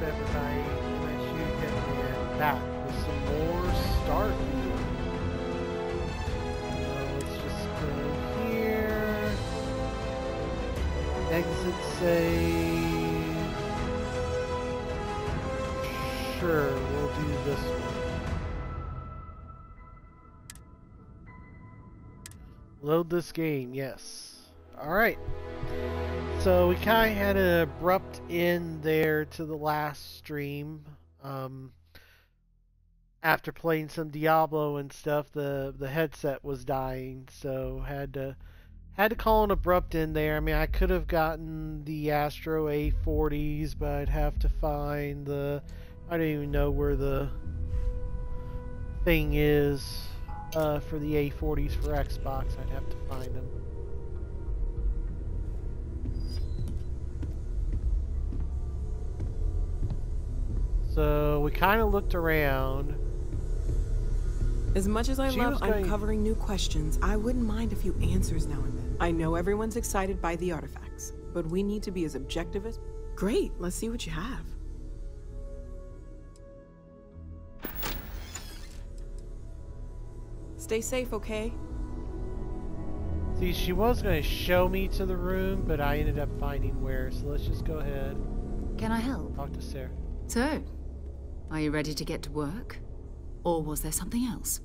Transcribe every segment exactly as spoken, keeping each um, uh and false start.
Ever by MSUHitman back with some more Starfield. Uh, let's just go here. Exit save. Sure, we'll do this one. Load this game, yes. Alright. So we kind of had an abrupt end there to the last stream. Um, after playing some Diablo and stuff, the the headset was dying, so had to had to call an abrupt end there. I mean, I could have gotten the Astro A forties, but I'd have to find the I don't even know where the thing is uh, for the A forties for Xbox. I'd have to find them. So we kind of looked around. As much as I She love was going- uncovering new questions, I wouldn't mind a few answers now and then. I know everyone's excited by the artifacts, but we need to be as objective as... Great, let's see what you have. Stay safe, okay? See, she was going to show me to the room, but I ended up finding where. So let's just go ahead. Can I help? Talk to Sarah. So, are you ready to get to work? Or was there something else?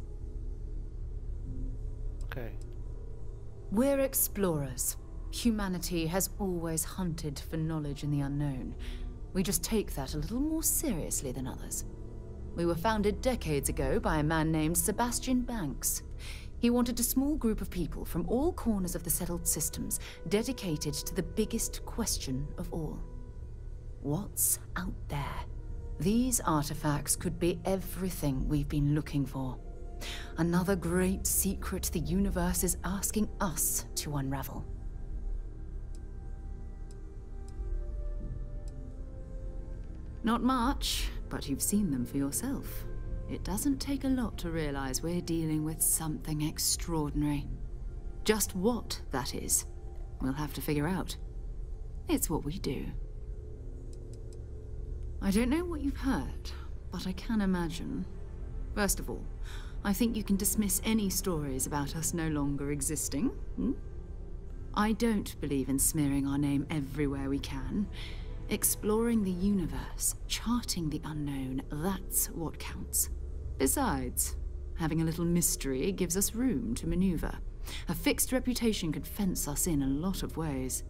Okay. We're explorers. Humanity has always hunted for knowledge in the unknown. We just take that a little more seriously than others. We were founded decades ago by a man named Sebastian Banks. He wanted a small group of people from all corners of the settled systems dedicated to the biggest question of all. What's out there? These artifacts could be everything we've been looking for. Another great secret the universe is asking us to unravel. Not much, but you've seen them for yourself. It doesn't take a lot to realize we're dealing with something extraordinary. Just what that is, we'll have to figure out. It's what we do. I don't know what you've heard, but I can imagine. First of all, I think you can dismiss any stories about us no longer existing. Hmm? I don't believe in smearing our name everywhere we can. Exploring the universe, charting the unknown, that's what counts. Besides, having a little mystery gives us room to maneuver. A fixed reputation could fence us in a lot of ways.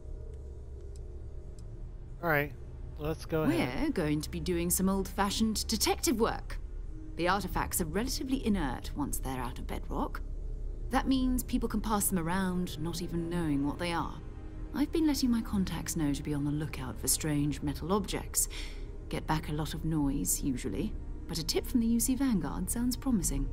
Alright, let's go ahead. We're going to be doing some old-fashioned detective work. The artifacts are relatively inert once they're out of bedrock. That means people can pass them around, not even knowing what they are. I've been letting my contacts know to be on the lookout for strange metal objects. Get back a lot of noise, usually, but a tip from the U C Vanguard sounds promising.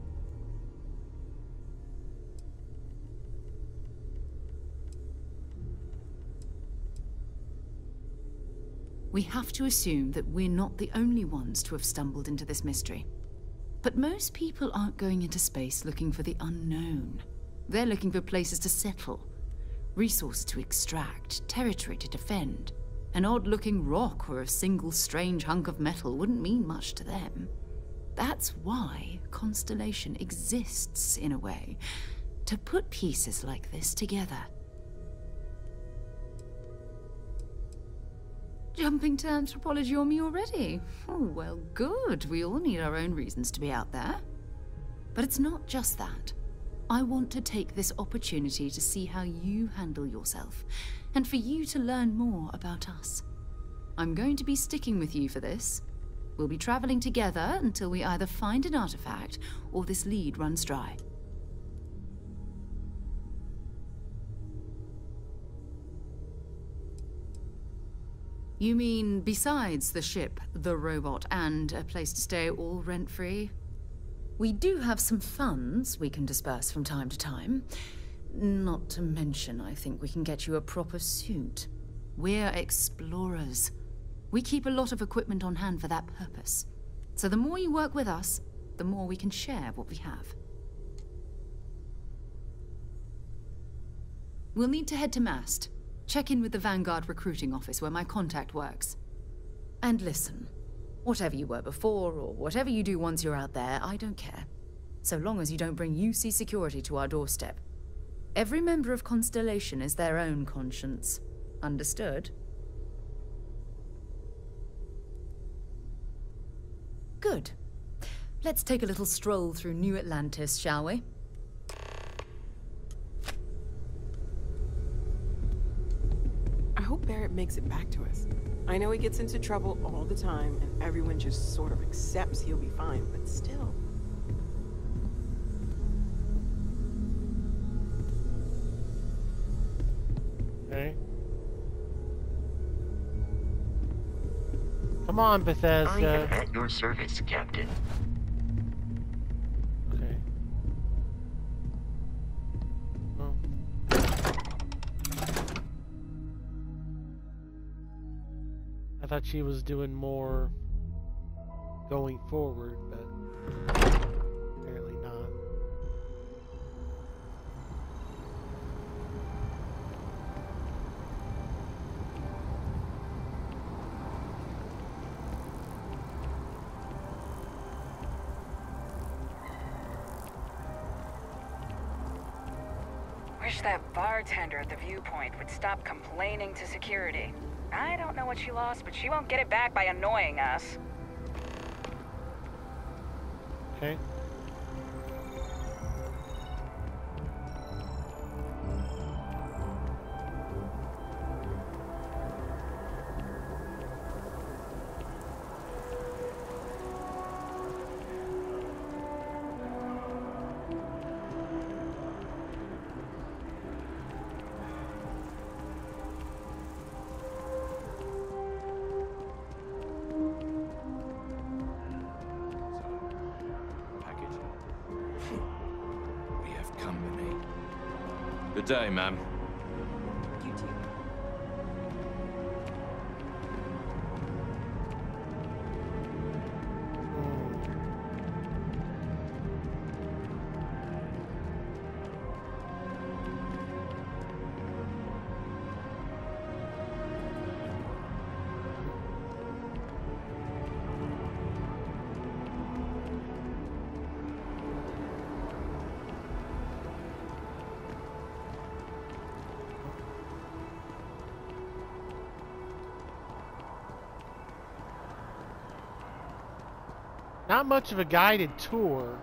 We have to assume that we're not the only ones to have stumbled into this mystery. But most people aren't going into space looking for the unknown. They're looking for places to settle. Resources to extract, territory to defend. An odd-looking rock or a single strange hunk of metal wouldn't mean much to them. That's why Constellation exists, in a way, to put pieces like this together. Jumping to anthropology on me already? Oh, well, good. We all need our own reasons to be out there. But it's not just that. I want to take this opportunity to see how you handle yourself, and for you to learn more about us. I'm going to be sticking with you for this. We'll be traveling together until we either find an artifact or this lead runs dry. You mean besides the ship, the robot, and a place to stay all rent-free? We do have some funds we can disperse from time to time. Not to mention, I think we can get you a proper suit. We're explorers. We keep a lot of equipment on hand for that purpose. So the more you work with us, the more we can share what we have. We'll need to head to Mast. Check in with the Vanguard recruiting office where my contact works. And listen, whatever you were before, or whatever you do once you're out there, I don't care. So long as you don't bring U C security to our doorstep. Every member of Constellation is their own conscience. Understood? Good. Let's take a little stroll through New Atlantis, shall we? I hope Barrett makes it back to us. I know he gets into trouble all the time, and everyone just sort of accepts he'll be fine, but still. Okay. Come on, Bethesda. I am at your service, Captain. Okay. Well. I thought she was doing more going forward, but apparently not. Wish that bartender at the viewpoint would stop complaining to security. I don't know what she lost, but she won't get it back by annoying us. Okay. Good day, ma'am. You too. Not much of a guided tour.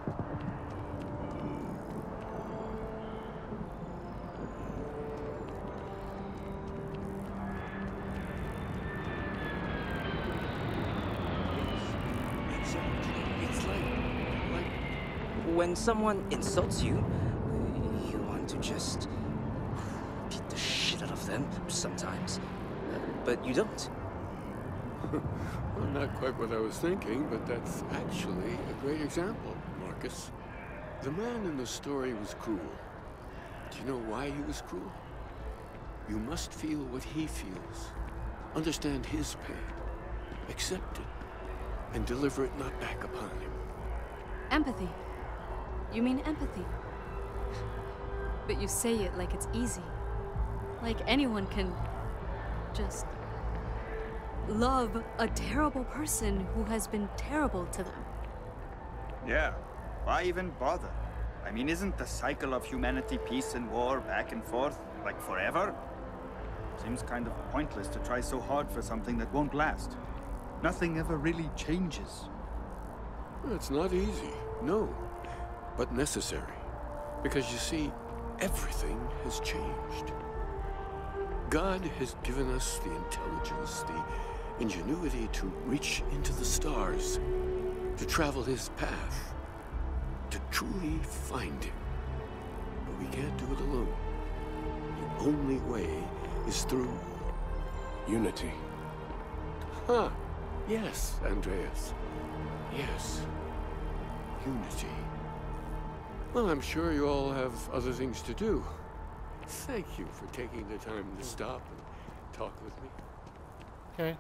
Exactly. It's like, like when someone insults you, you want to just beat the shit out of them sometimes, but you don't. Well, not quite what I was thinking, but that's actually a great example, Marcus. The man in the story was cruel. Do you know why he was cruel? You must feel what he feels. Understand his pain. Accept it. And deliver it not back upon him. Empathy. You mean empathy? But you say it like it's easy. Like anyone can just love a terrible person who has been terrible to them. Yeah, why even bother? I mean, isn't the cycle of humanity, peace and war, back and forth, like forever? Seems kind of pointless to try so hard for something that won't last. Nothing ever really changes. It's not easy, no, but necessary. Because you see, everything has changed. God has given us the intelligence, the ingenuity to reach into the stars, to travel his path, to truly find him. But we can't do it alone. The only way is through unity. Huh. Yes, Andreas. Yes. Unity. Well, I'm sure you all have other things to do. Thank you for taking the time to stop and talk with me. Okay.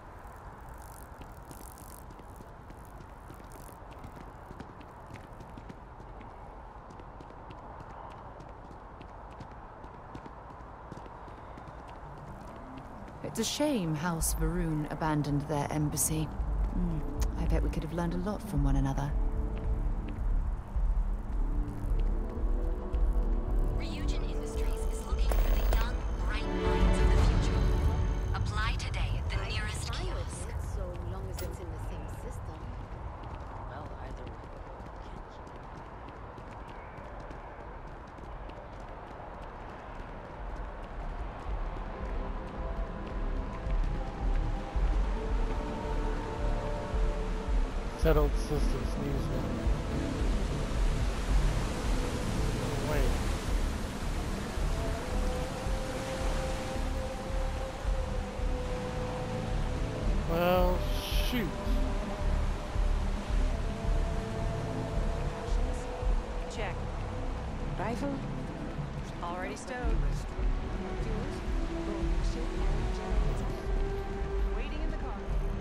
It's a shame House Varun abandoned their embassy. Mm, I bet we could have learned a lot from one another. Ryujin Industries is looking for the young, bright minds of the future. Apply today at the nearest kiosk. So long as it's in the same system. Well, either way. Settled Systems News Network. Wait. Well, shoot. Check. Rifle? Already stowed. Waiting in the car.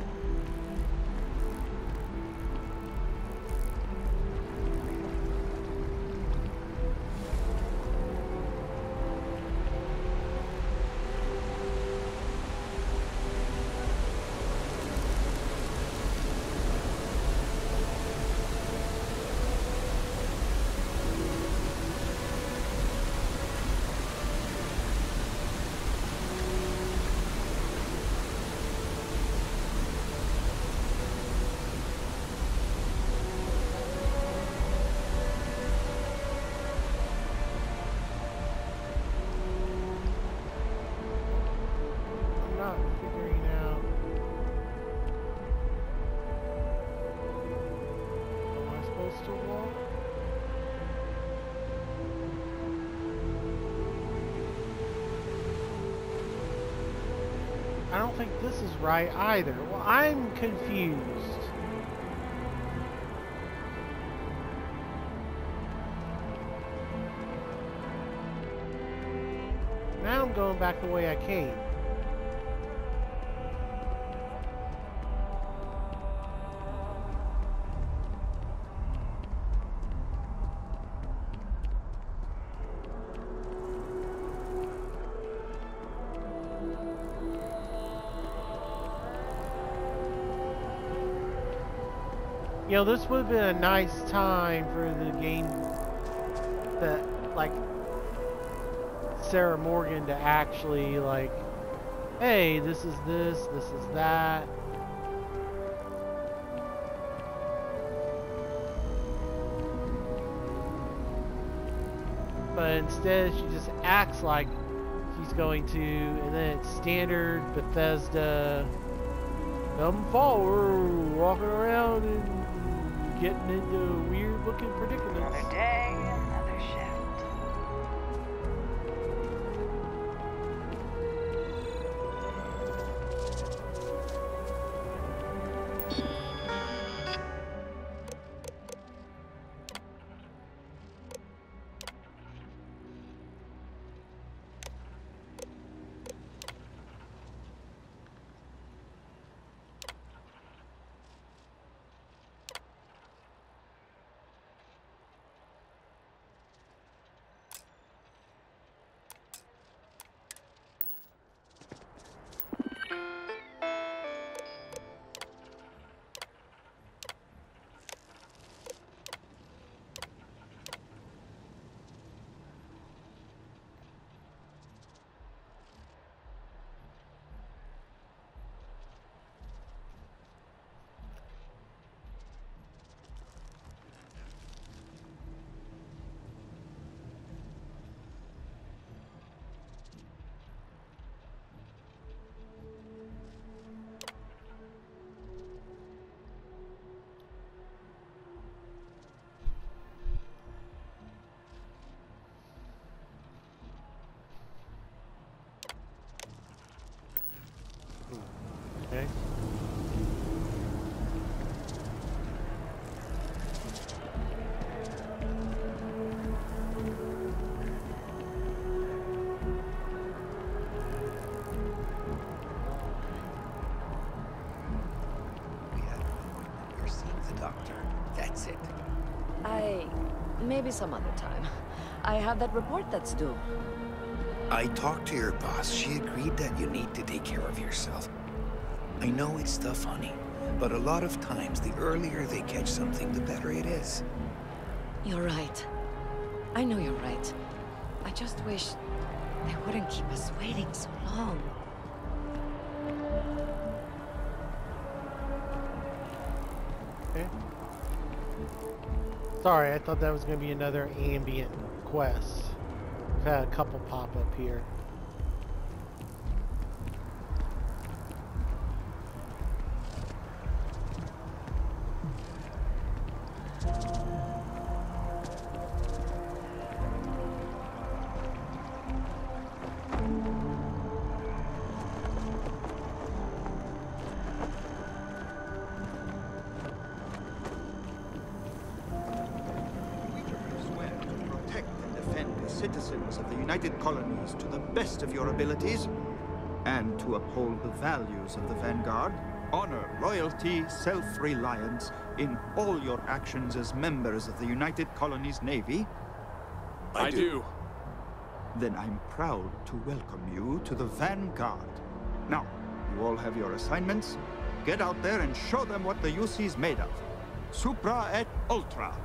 I'm not figuring out. Am I supposed to walk? I don't think this is right either. Well, I'm confused. Now I'm going back the way I came. You know, this would have been a nice time for the game that, like, Sarah Morgan to actually, like, hey, this is this, this is that. But instead, she just acts like she's going to, and then it's standard Bethesda, come forward, walking around and getting into weird looking predicaments. Another day, another shift. Okay. We had an appointment. You're seeing the doctor. That's it. I... maybe some other time. I have that report that's due. I talked to your boss. She agreed that you need to take care of yourself. I know it's tough, honey, but a lot of times, the earlier they catch something, the better it is. You're right. I know you're right. I just wish they wouldn't keep us waiting so long. Okay. Sorry, I thought that was going to be another ambient quest. We've had a couple pop up here. Citizens of the United Colonies to the best of your abilities, and to uphold the values of the Vanguard, honor, loyalty, self-reliance in all your actions as members of the United Colonies Navy? I do. Then I'm proud to welcome you to the Vanguard. Now, you all have your assignments. Get out there and show them what the U C's made of. Supra et Ultra.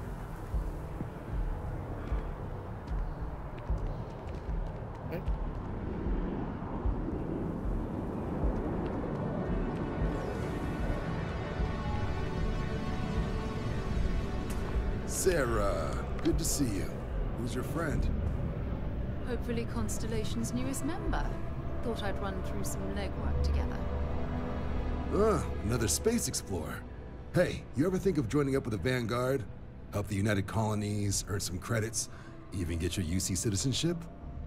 Sarah, good to see you. Who's your friend? Hopefully Constellation's newest member. Thought I'd run through some legwork together. Ah, another space explorer. Hey, you ever think of joining up with the Vanguard? Help the United Colonies, earn some credits, even get your U C citizenship?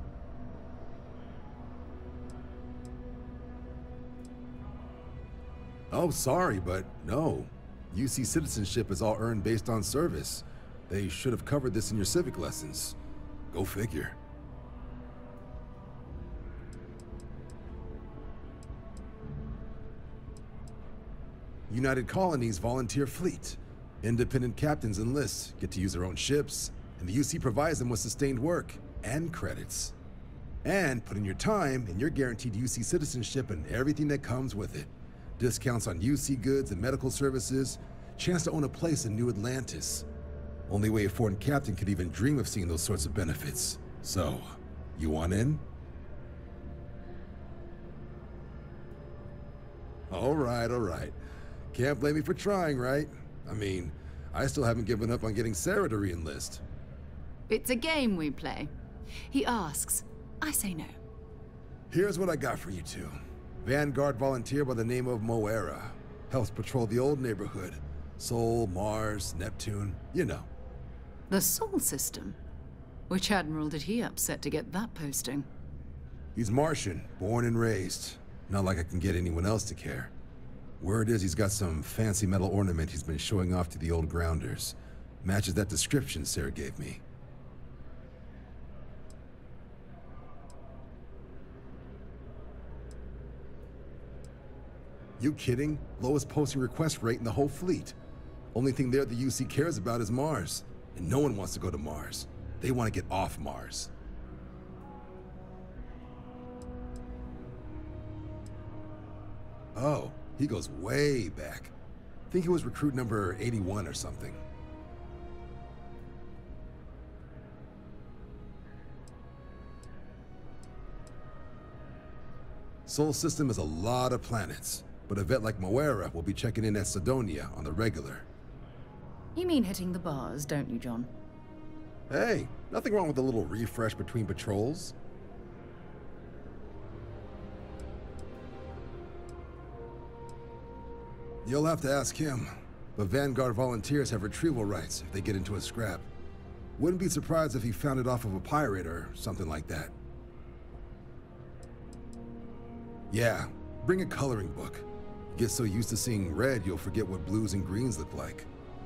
Oh, sorry, but no. U C citizenship is all earned based on service. They should have covered this in your civic lessons. Go figure. United Colonies Volunteer Fleet. Independent captains enlist, get to use their own ships, and the U C provides them with sustained work and credits. And put in your time, and you're guaranteed U C citizenship and everything that comes with it. Discounts on U C goods and medical services, chance to own a place in New Atlantis. Only way a foreign captain could even dream of seeing those sorts of benefits. So, you want in? All right, all right. Can't blame me for trying, right? I mean, I still haven't given up on getting Sarah to re-enlist. It's a game we play. He asks, I say no. Here's what I got for you two. Vanguard volunteer by the name of Moira. Helps patrol the old neighborhood. Sol, Mars, Neptune, you know. The Sol system? Which admiral did he upset to get that posting? He's Martian, born and raised. Not like I can get anyone else to care. Word is he's got some fancy metal ornament he's been showing off to the old grounders. Matches that description Sarah gave me. You kidding? Lowest posting request rate in the whole fleet. Only thing there the U C cares about is Mars. And no one wants to go to Mars. They want to get off Mars. Oh, he goes way back. Think he was recruit number eighty-one or something. Sol system is a lot of planets, but a vet like Moira will be checking in at Sidonia on the regular. You mean hitting the bars, don't you, John? Hey, nothing wrong with a little refresh between patrols. You'll have to ask him, but Vanguard volunteers have retrieval rights if they get into a scrap. Wouldn't be surprised if he found it off of a pirate or something like that. Yeah, bring a coloring book. Get so used to seeing red, you'll forget what blues and greens look like.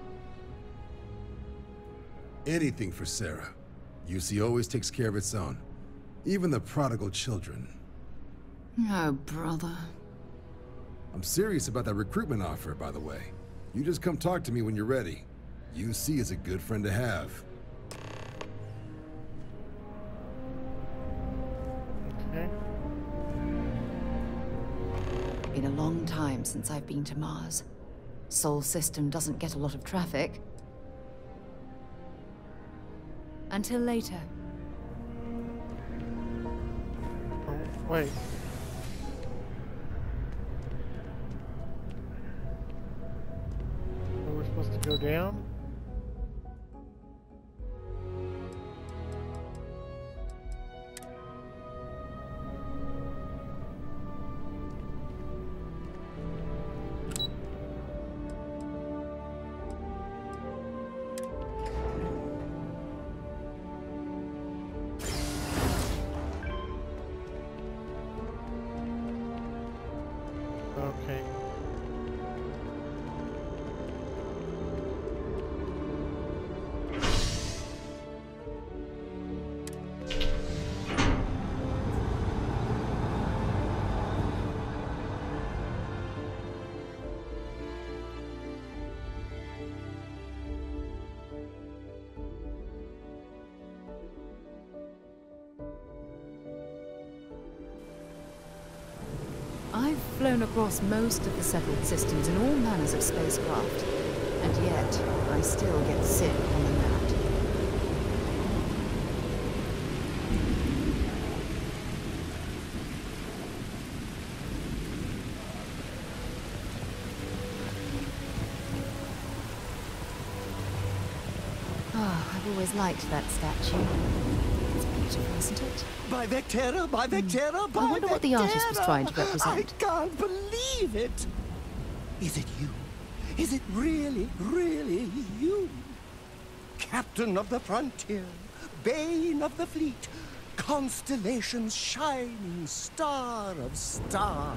Anything for Sarah. U C always takes care of its own. Even the prodigal children. Oh, brother. I'm serious about that recruitment offer, by the way. You just come talk to me when you're ready. U C is a good friend to have. time since I've been to Mars. Sol system doesn't get a lot of traffic. Until later. Oh, wait. Are we supposed to go down? Okay. I've flown across most of the settled systems in all manners of spacecraft, and yet I still get sick on the mat. Ah, I've always liked that statue. It's beautiful, isn't it? By Vectera, by Vectera, by I wonder what the artist was Vectera. trying to represent. I can't believe it! Is it you? Is it really, really you? Captain of the frontier, bane of the fleet, constellation's shining star of stars.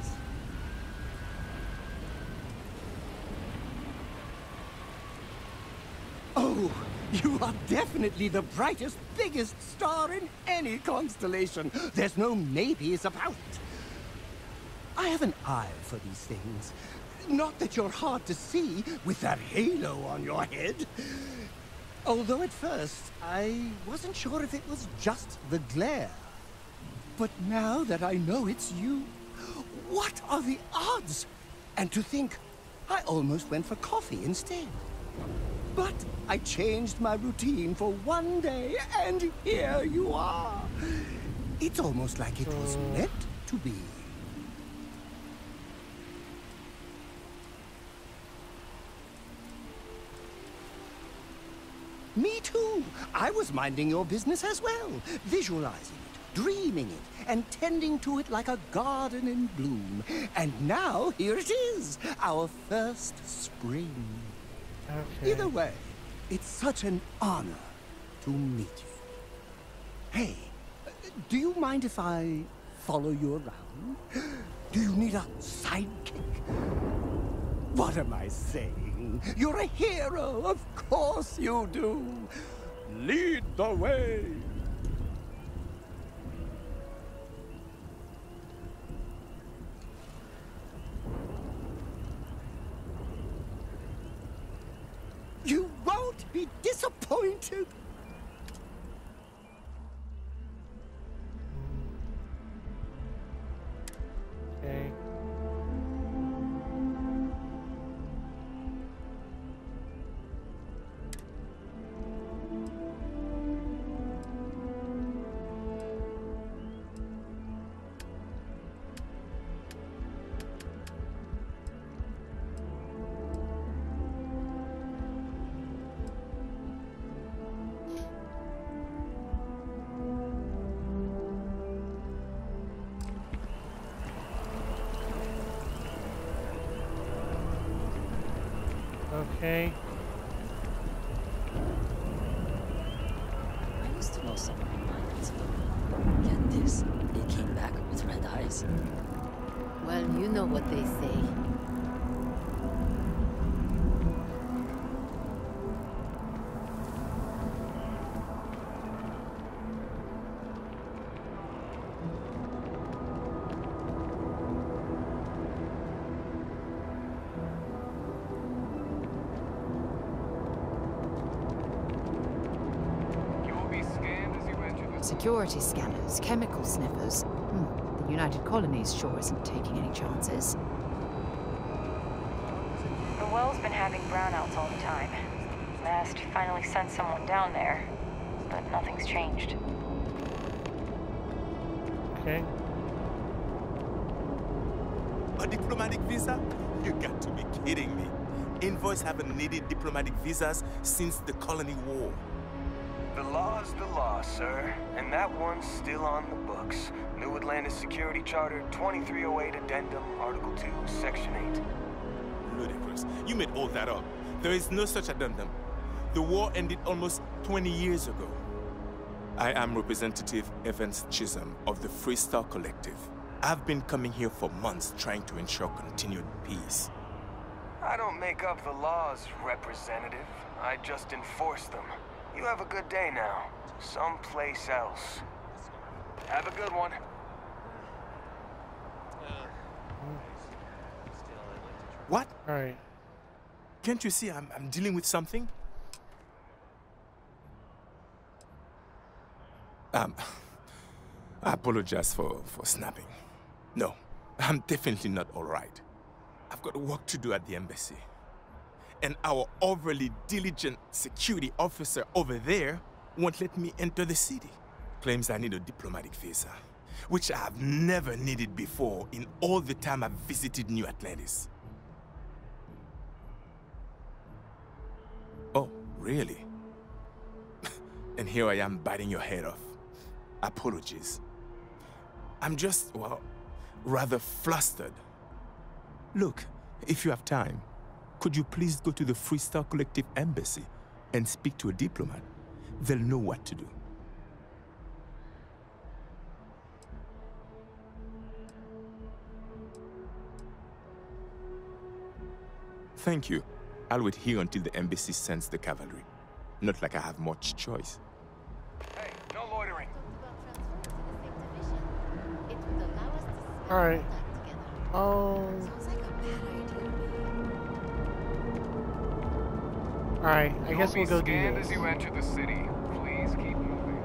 Oh, you are definitely the brightest, biggest star in any constellation. There's no maybes about it. I have an eye for these things. Not that you're hard to see with that halo on your head. Although at first, I wasn't sure if it was just the glare. But now that I know it's you, what are the odds? And to think, I almost went for coffee instead. But I changed my routine for one day, and here you are. It's almost like it was meant to be. Me too. I was minding your business as well, visualizing it, dreaming it, and tending to it like a garden in bloom. And now, here it is, our first spring. Okay. Either way, it's such an honor to meet you. Hey, do you mind if I follow you around? Do you need a sidekick? What am I saying? You're a hero, of course you do. Lead the way. You won't be disappointed. Okay. Okay. I used to know someone in mine. Get this, he came back with red eyes. Well, you know what they say. Security scanners, chemical sniffers. Hmm. The United Colonies sure isn't taking any chances. having brownouts all the time. Mast finally sent someone down there, but nothing's changed. Okay. A diplomatic visa? You got to be kidding me. Envoys haven't needed diplomatic visas since the Colony War. The law's the law, sir, and that one's still on the books. New Atlantis Security Charter twenty-three oh eight Addendum, Article two, Section eight. Ludicrous. You made all that up. There is no such addendum. The war ended almost twenty years ago. I am Representative Evans Chisholm of the Free Star Collective. I've been coming here for months trying to ensure continued peace. I don't make up the laws, Representative. I just enforce them. You have a good day now. Someplace else. Have a good one. What? All right. Can't you see I'm, I'm dealing with something? Um, I apologize for, for snapping. No, I'm definitely not all right. I've got work to do at the embassy. And our overly diligent security officer over there won't let me enter the city. Claims I need a diplomatic visa, which I have never needed before in all the time I've visited New Atlantis. Oh, really? And here I am biting your head off. Apologies. I'm just, well, rather flustered. Look, if you have time, could you please go to the Free Star Collective embassy and speak to a diplomat? They'll know what to do. Thank you. I'll wait here until the embassy sends the cavalry. Not like I have much choice. Hey, no loitering. All right. Oh. All right. I guess we'll go do scanned this. as you enter the city. Please keep moving.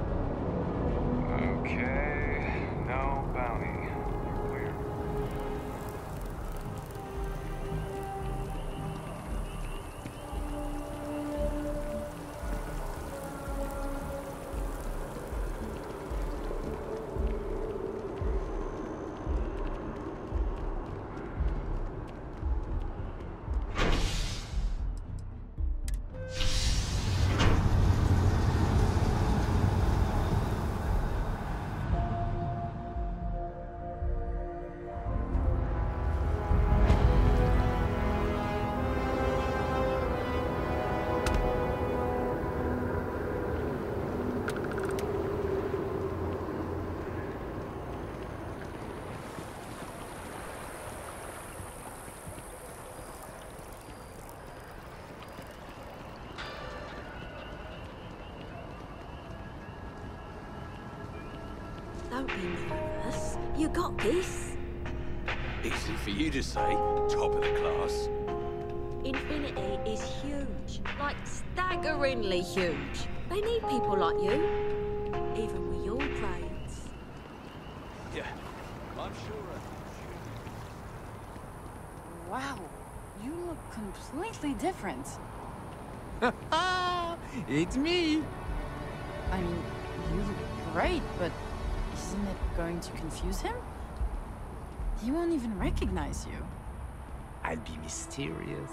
Okay. No bounty. You're clear. Don't be nervous. You got this. Easy for you to say, top of the class. Infinity is huge. Like, staggeringly huge. They need people like you. Even with your grades. Yeah, I'm sure. Wow, you look completely different. It's me. I mean, you look great, but isn't it going to confuse him? He won't even recognize you. I'll be mysterious.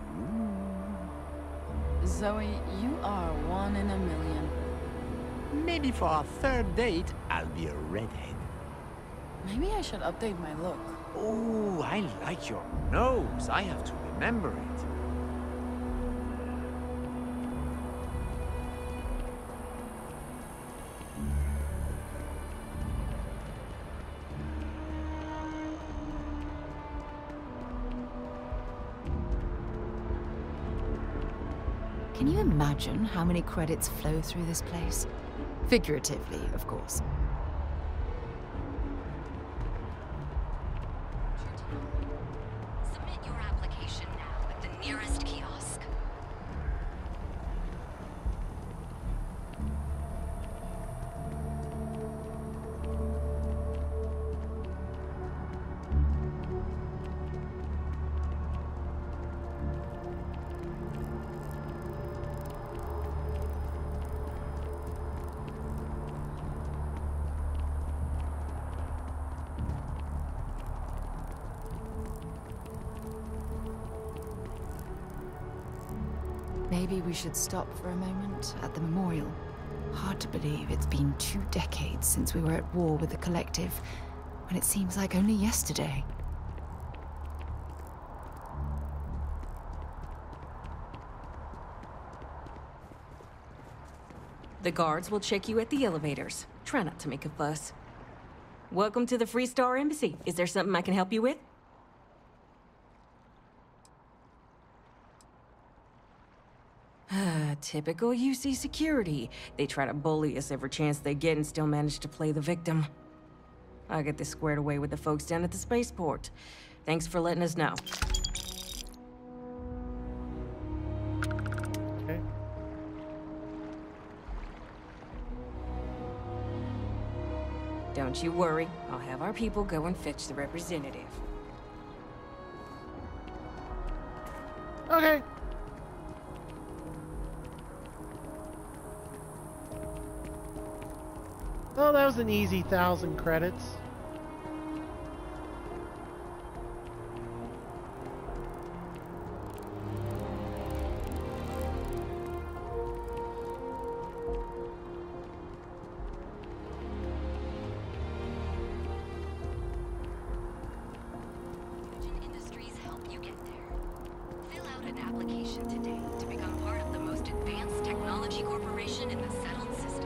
Zoe, you are one in a million. Maybe for our third date, I'll be a redhead. Maybe I should update my look. Oh, I like your nose. I have to remember it. Can you imagine how many credits flow through this place? Figuratively, of course. Submit your application now at the nearest kiosk. Maybe we should stop for a moment at the memorial. Hard to believe it's been two decades since we were at war with the Collective, when it seems like only yesterday. The guards will check you at the elevators. Try not to make a fuss. Welcome to the Free Star Embassy. Is there something I can help you with? Typical U C security. They try to bully us every chance they get and still manage to play the victim. I'll get this squared away with the folks down at the spaceport. Thanks for letting us know. Okay. Don't you worry. I'll have our people go and fetch the representative. Okay. Well, that was an easy thousand credits. Industries help you get there. Fill out an application today to become part of the most advanced technology corporation in the settled systems.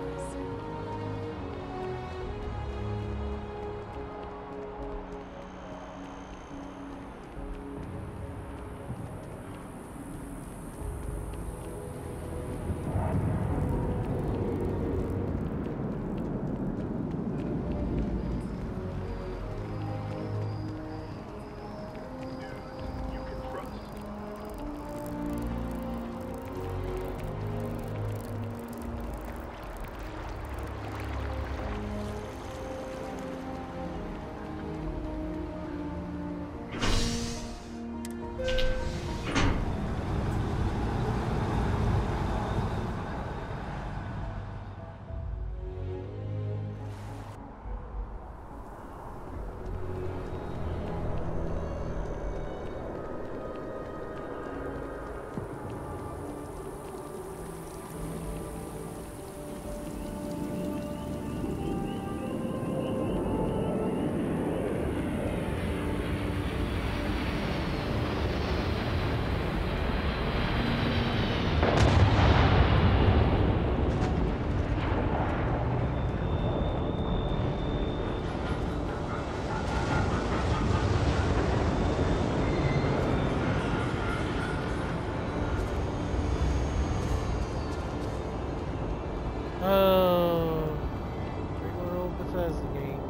Oh, regular old Bethesda games.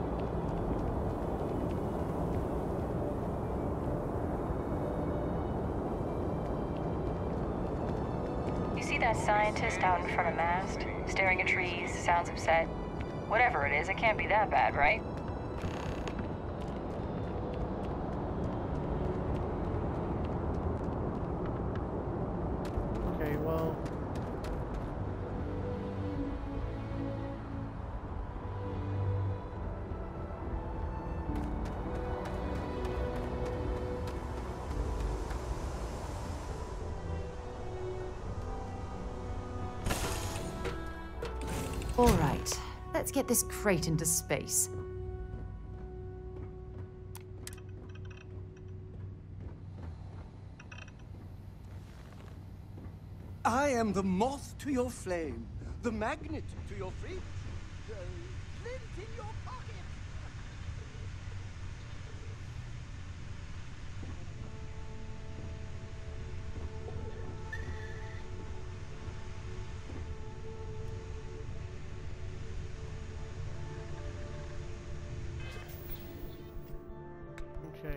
You see that scientist out in front of mast, staring at trees, sounds upset? Whatever it is, it can't be that bad, right? Okay, well. All right, let's get this crate into space. I am the moth to your flame, the magnet to your fridge, the flint in your pocket. Okay.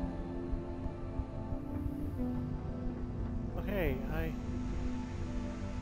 Okay, I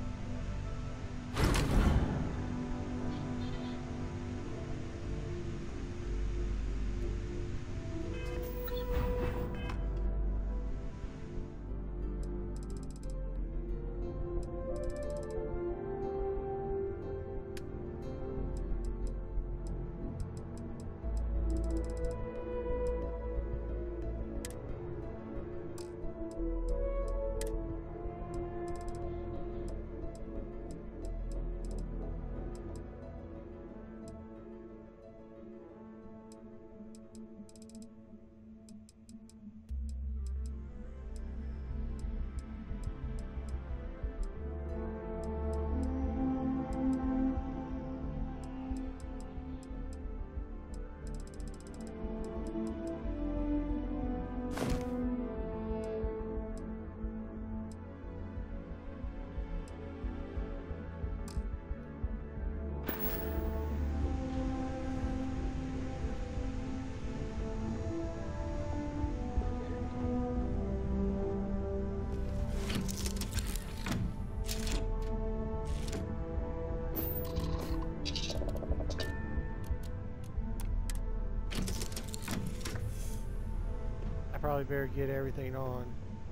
probably better get everything on.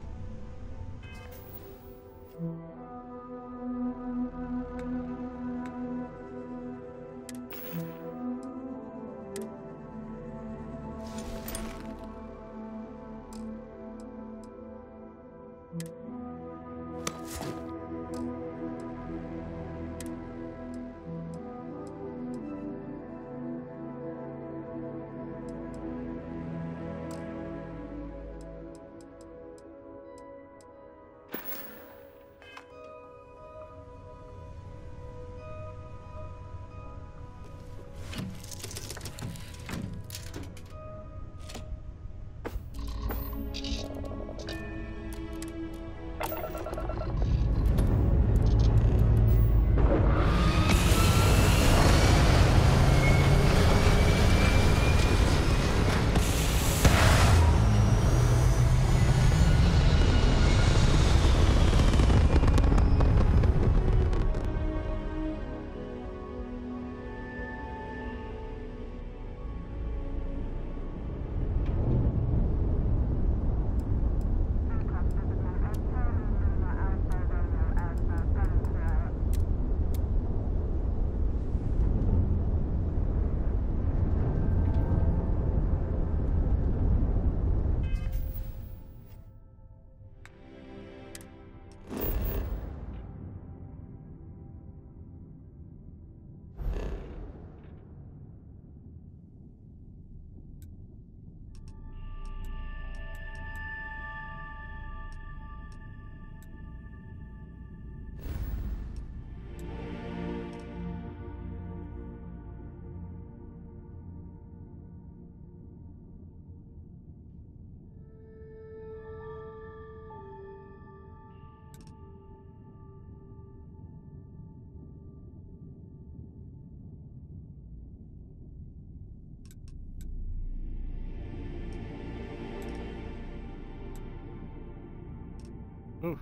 Oof.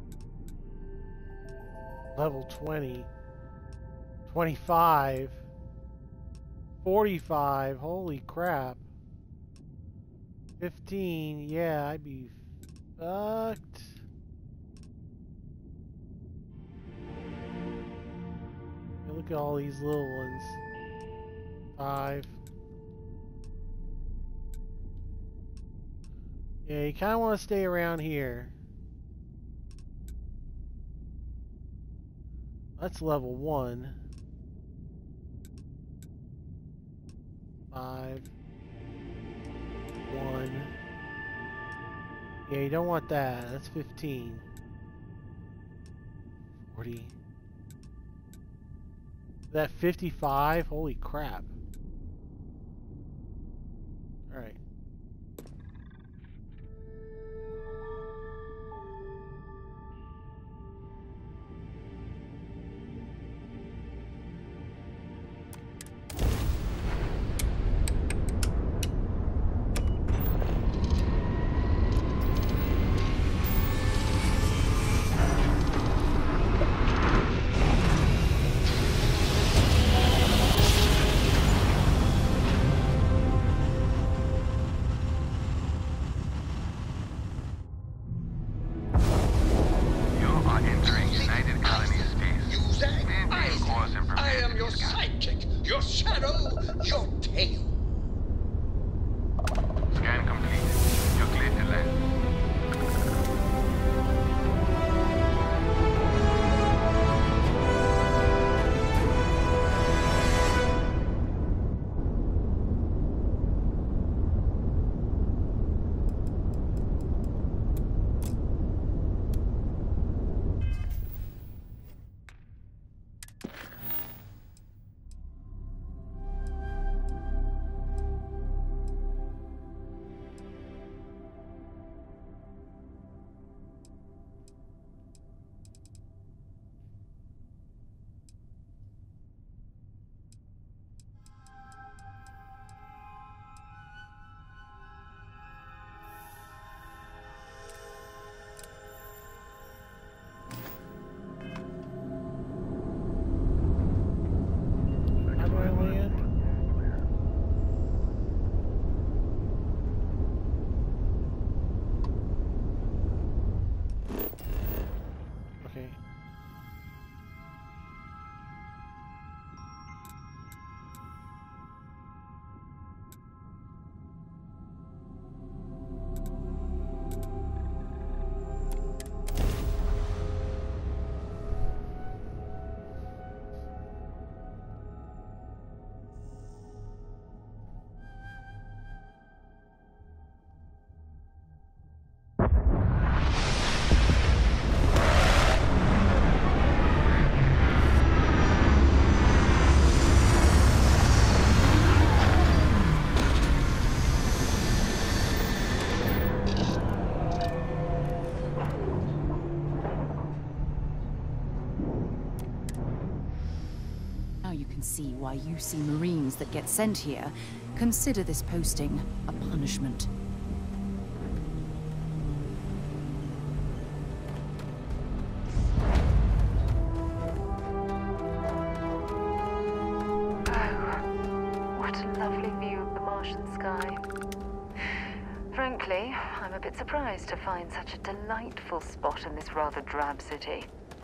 Level twenty. twenty-five. forty-five. Holy crap. fifteen. Yeah, I'd be fucked. Look at all these little ones. Five. Yeah, you kind of want to stay around here. That's level one. Five. One. Yeah, you don't want that. That's fifteen. Forty. That fifty-five? Holy crap. Alright. Okay. See why U C Marines that get sent here consider this posting a punishment. Oh, what a lovely view of the Martian sky. Frankly, I'm a bit surprised to find such a delightful spot in this rather drab city.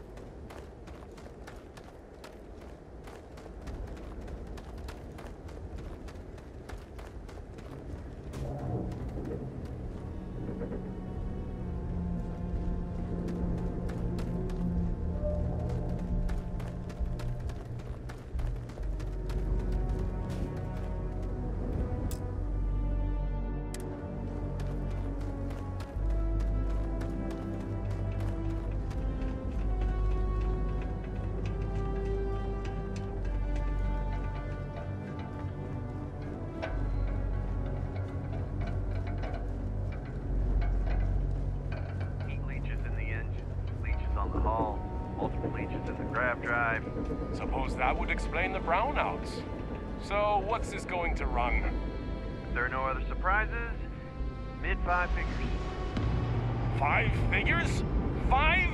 Suppose that would explain the brownouts. So, what's this going to run? If there are no other surprises, mid five figures. Five figures? Five?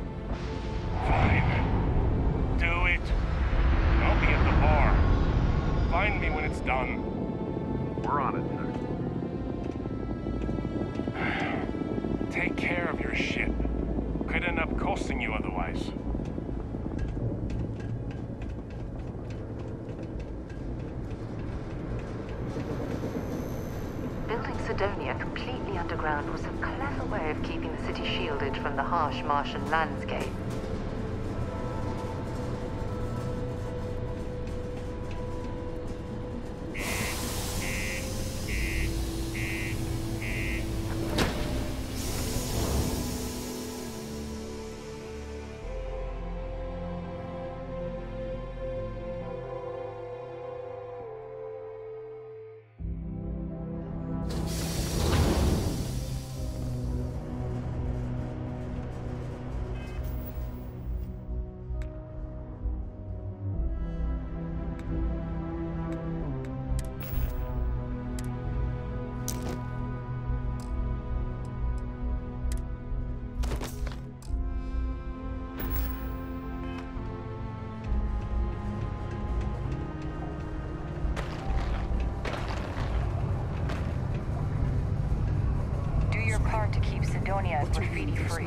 Fine. Do it. I'll be at the bar. Find me when it's done. We're on it, sir. Take care of your ship. Could end up costing you otherwise. Building Sidonia completely underground was a clever way of keeping the city shielded from the harsh Martian landscape. To keep Sidonia graffiti-free.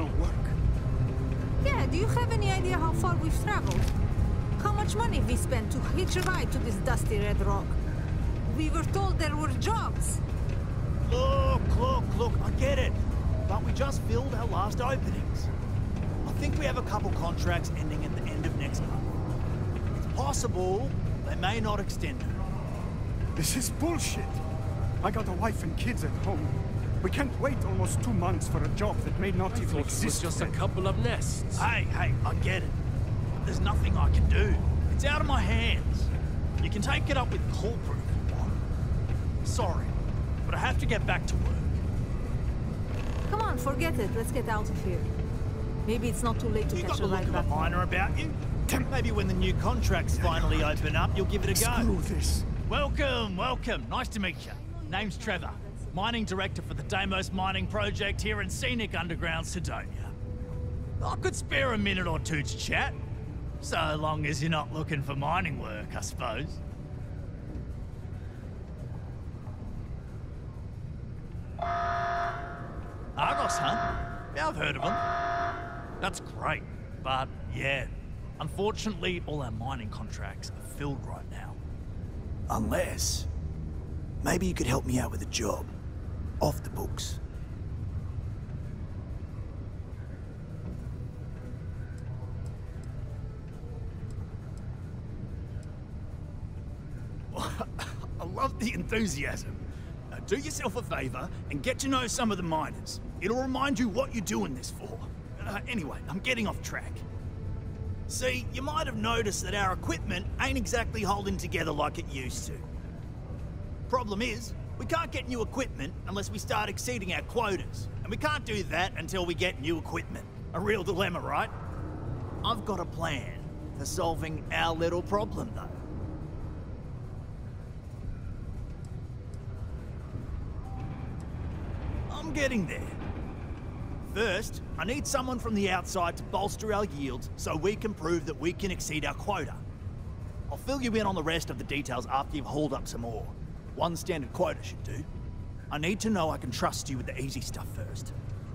Yeah, do you have any idea how far we've traveled? How much money we spent to hitch a ride to this dusty red rock? We were told there were jobs. Look, look, look, I get it. But we just filled our last openings. I think we have a couple contracts ending at the end of next month. It's possible they may not extend it. This is bullshit. I got a wife and kids at home. We can't wait almost two months for a job that may not even exist. It's just a couple of nests. Hey, hey, I get it. There's nothing I can do. It's out of my hands. You can take it up with corporate if you want. Sorry, but I have to get back to work. Come on, forget it. Let's get out of here. Maybe it's not too late to You catch got a the look ride of back. a miner about you. Maybe when the new contracts finally open up, you'll give it a go. Screw this. Welcome, welcome. Nice to meet you. Name's Trevor. Mining Director for the Deimos Mining Project here in scenic underground Sidonia. I could spare a minute or two to chat, so long as you're not looking for mining work, I suppose. Argos, huh? Yeah, I've heard of them. That's great. But, yeah, unfortunately, all our mining contracts are filled right now. Unless... maybe you could help me out with a job. Off the books. I love the enthusiasm. Now do yourself a favor and get to know some of the miners. It'll remind you what you're doing this for. Uh, anyway, I'm getting off track. See, you might have noticed that our equipment ain't exactly holding together like it used to. Problem is, we can't get new equipment unless we start exceeding our quotas. And we can't do that until we get new equipment. A real dilemma, right? I've got a plan for solving our little problem, though. I'm getting there. First, I need someone from the outside to bolster our yields so we can prove that we can exceed our quota. I'll fill you in on the rest of the details after you've hauled up some ore. One standard quota should do. I need to know I can trust you with the easy stuff first.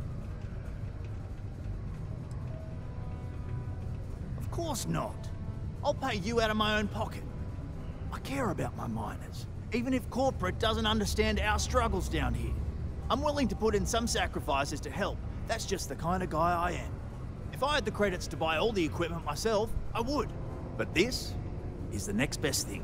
Of course not. I'll pay you out of my own pocket. I care about my miners, even if corporate doesn't understand our struggles down here. I'm willing to put in some sacrifices to help. That's just the kind of guy I am. If I had the credits to buy all the equipment myself, I would. But this is the next best thing.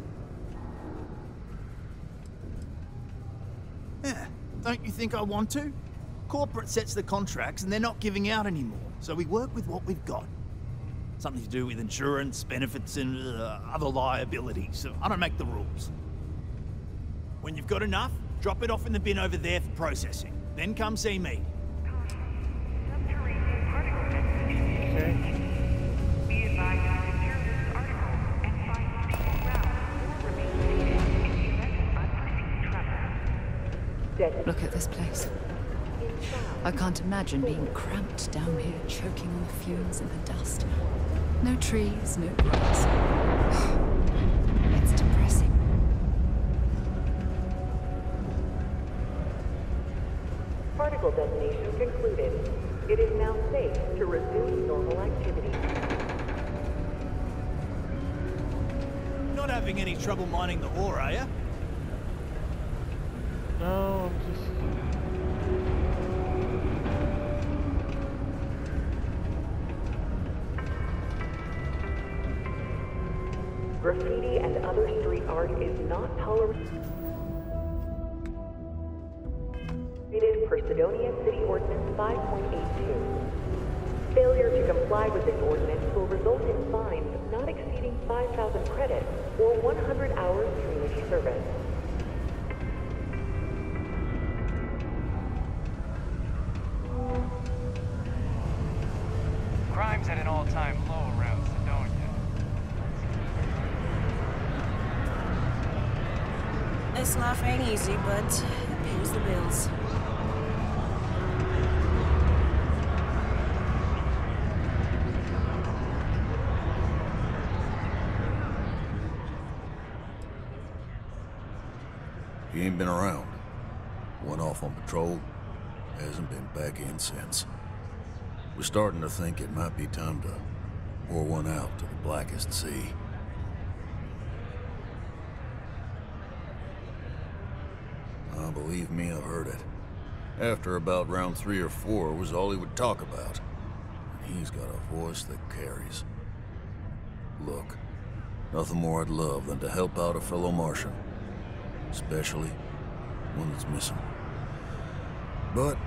Yeah, don't you think I want to? Corporate sets the contracts and they're not giving out anymore, so we work with what we've got. Something to do with insurance, benefits, and uh, other liabilities. So I don't make the rules. When you've got enough, drop it off in the bin over there for processing. Then come see me. Look at this place. I can't imagine being cramped down here, choking on the fumes and the dust. No trees, no grass. It's depressing. Particle detonation concluded. It is now safe to resume normal activity. Not having any trouble mining the ore, are you? No, I'm just... Graffiti and other street art is not tolerated per Sidonia City Ordinance five point eight two. Failure to comply with this ordinance will result in fines not exceeding five thousand credits or one hundred hours community service. Crime's at an all-time low around Sidonia. This life ain't easy, but it pays the bills. He ain't been around. Went off on patrol. Hasn't been back in since. We're starting to think it might be time to pour one out to the blackest sea. Oh, believe me, I've heard it. After about round three or four was all he would talk about. And he's got a voice that carries. Look, nothing more I'd love than to help out a fellow Martian. Especially one that's missing. But,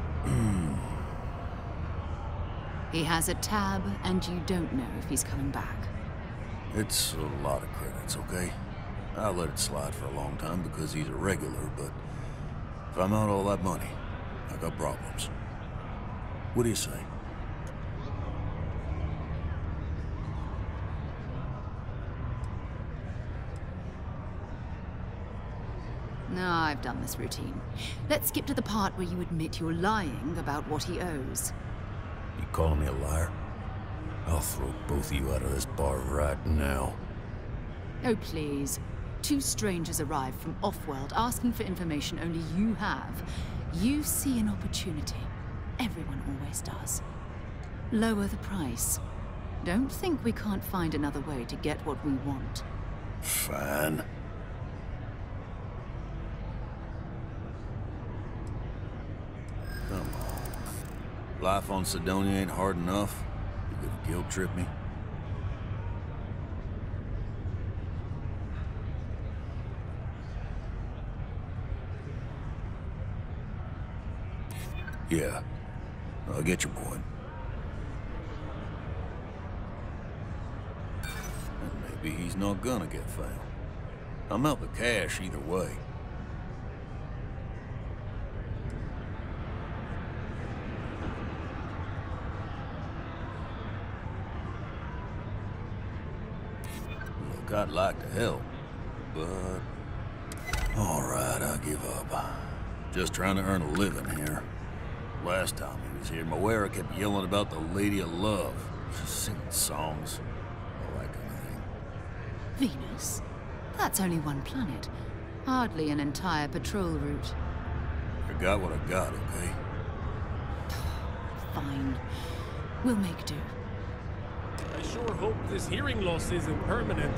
he has a tab, and you don't know if he's coming back. it's a lot of credits, okay? I let it slide for a long time because he's a regular, but if I'm out all that money, I got problems. What do you say? No, I've done this routine. Let's skip to the part where you admit you're lying about what he owes. You calling me a liar? I'll throw both of you out of this bar right now. Oh, please. Two strangers arrive from off-world asking for information only you have. You see an opportunity. Everyone always does. Lower the price. Don't think we can't find another way to get what we want. Fine. Come on. Life on Cydonia ain't hard enough. You gonna guilt trip me? Yeah, I get your point. And maybe he's not gonna get found. I'm out the cash either way. Look, I'd like to help, but... All right, I give up. Just trying to earn a living here. Last time he was here, Moira kept yelling about the Lady of Love. Just singing songs. All that kind of thing. Venus? That's only one planet. Hardly an entire patrol route. I got what I got, okay? Fine. We'll make do. I sure hope this hearing loss isn't permanent.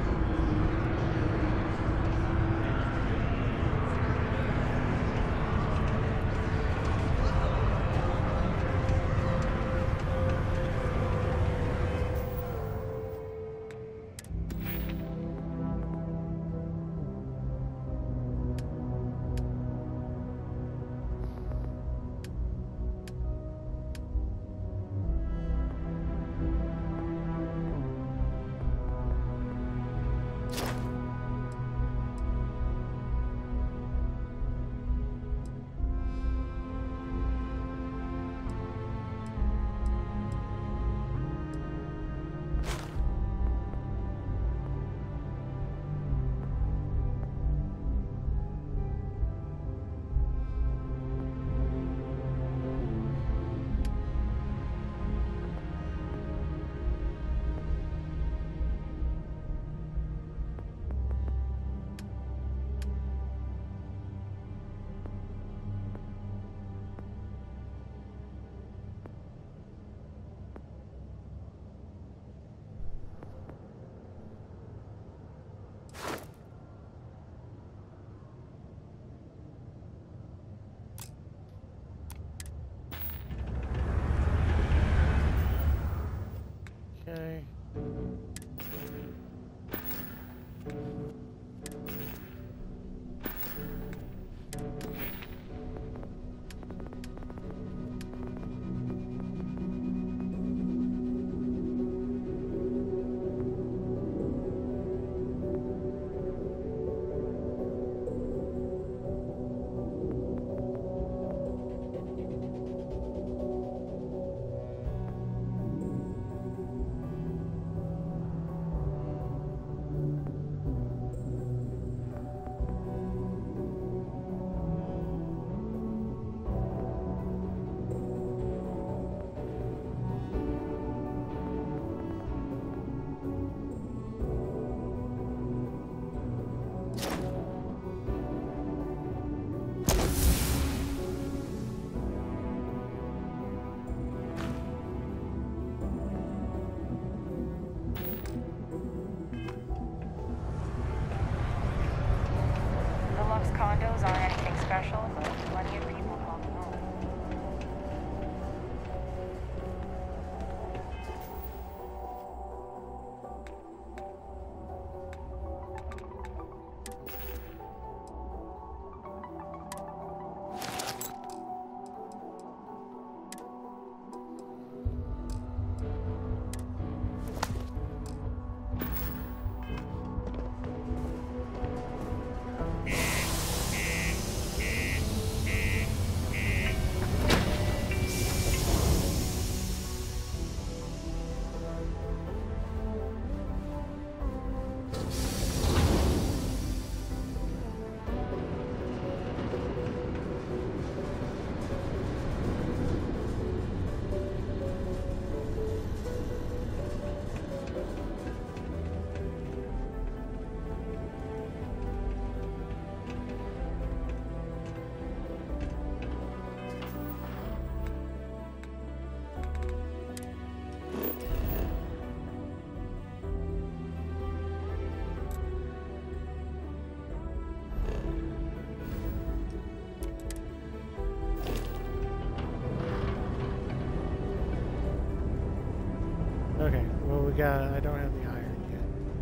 Okay. Condos aren't anything special, but plenty of people call them home. Yeah. Okay, well we got, I don't have the iron yet.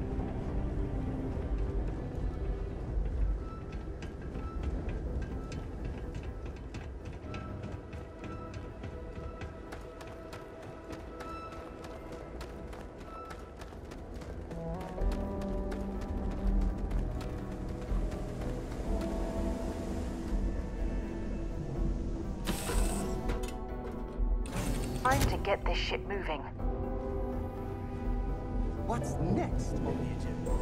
Time to get this ship moving. What's next on the agenda?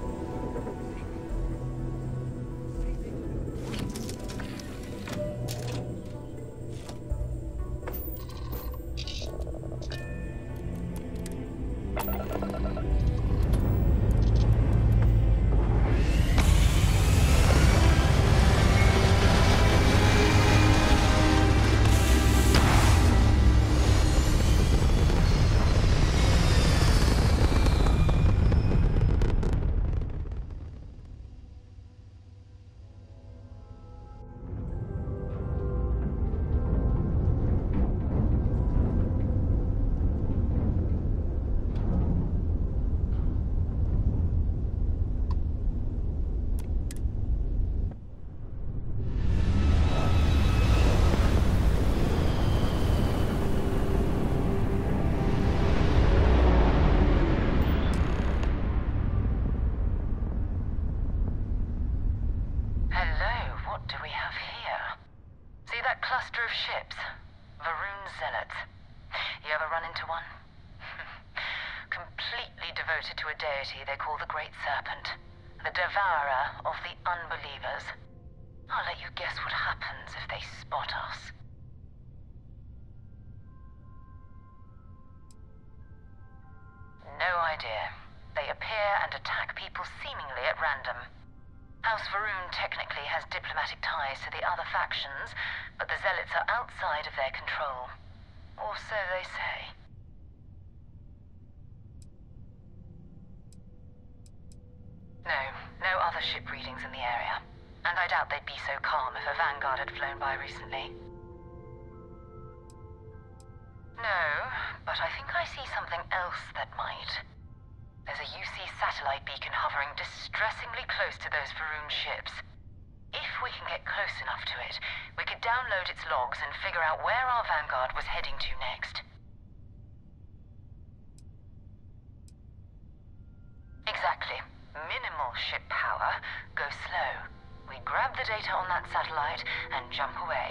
To a deity they call the Great Serpent, the devourer of the unbelievers. I'll let you guess what happens if they spot us. No idea. They appear and attack people seemingly at random. House Varun technically has diplomatic ties to the other factions, but the Zealots are outside of their control. Or so they say. No, no other ship readings in the area. And I doubt they'd be so calm if a Vanguard had flown by recently. No, but I think I see something else that might. There's a U C satellite beacon hovering distressingly close to those Varun ships. If we can get close enough to it, we could download its logs and figure out where our Vanguard was heading to next. Exactly. Minimal ship power, go slow. We grab the data on that satellite and jump away.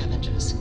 scavengers.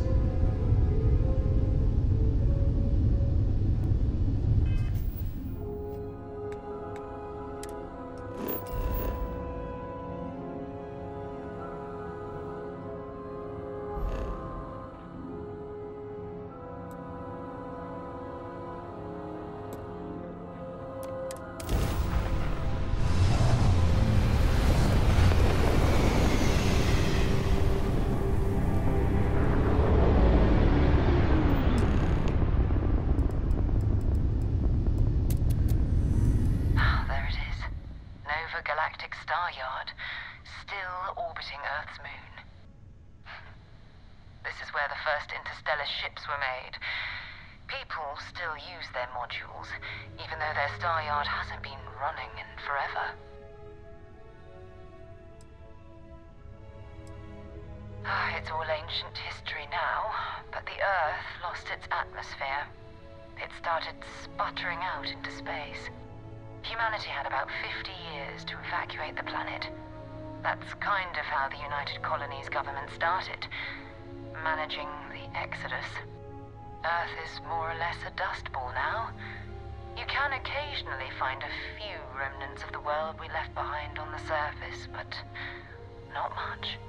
It's all ancient history now, but the Earth lost its atmosphere. It started sputtering out into space. Humanity had about fifty years to evacuate the planet. That's kind of how the United Colonies government started, managing the exodus. Earth is more or less a dust ball now. You can occasionally find a few remnants of the world we left behind on the surface, but not much.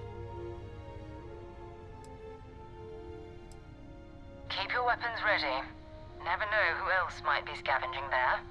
Keep your weapons ready. Never know who else might be scavenging there.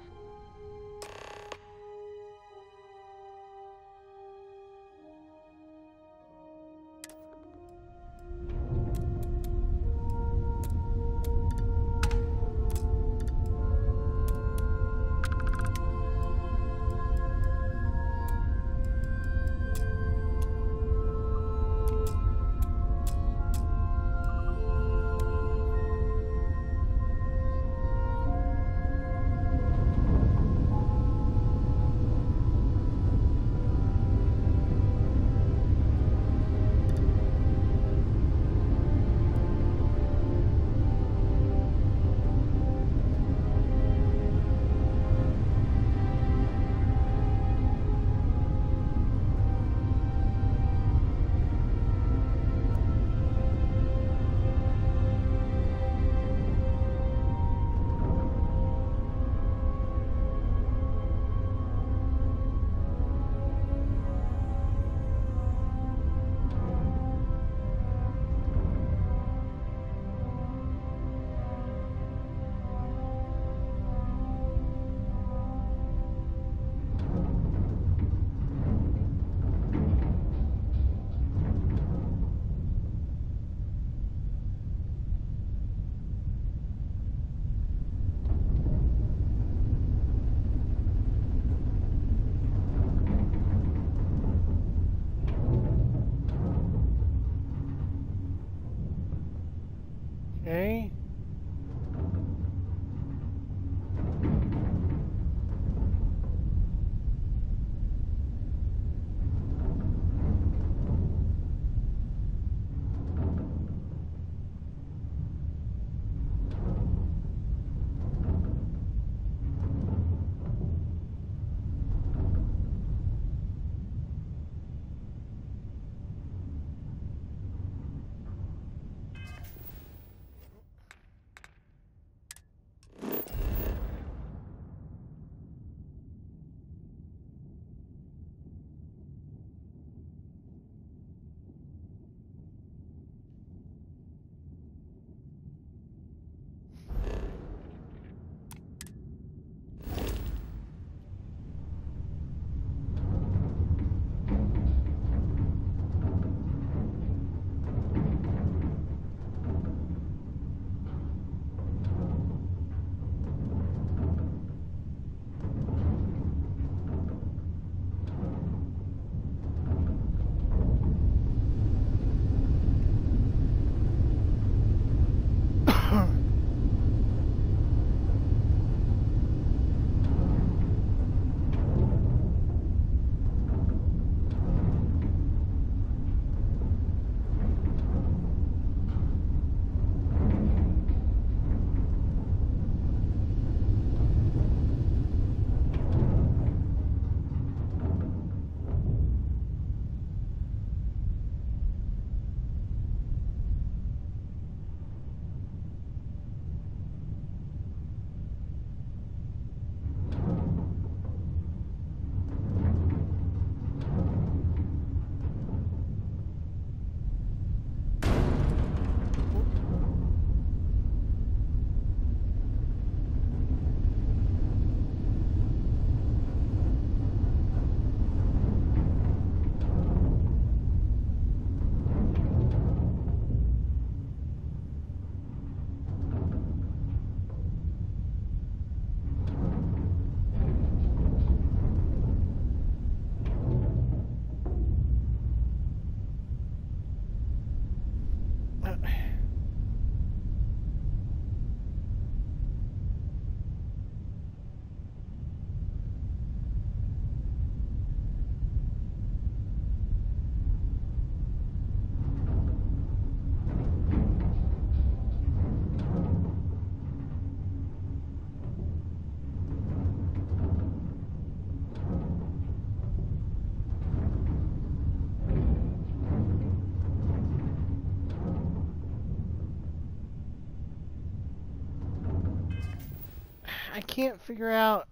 Okay. I can't figure out.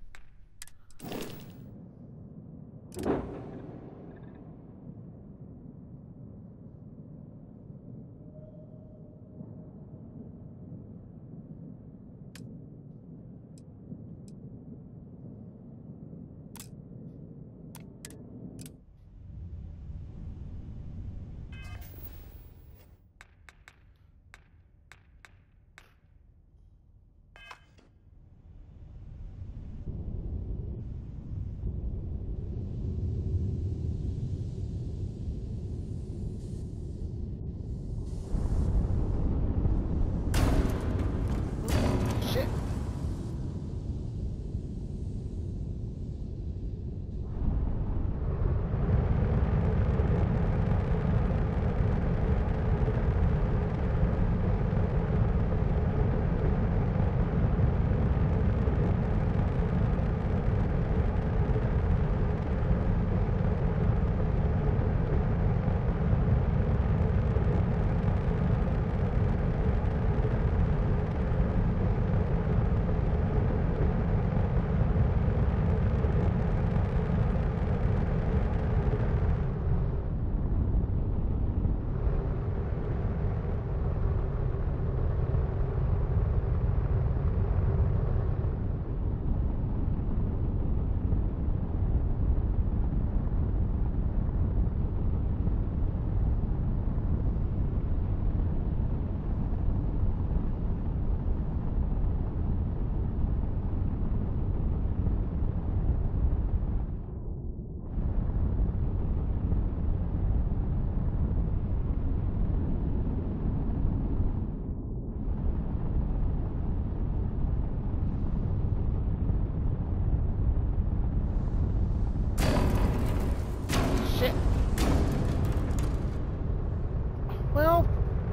Well,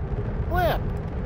flip.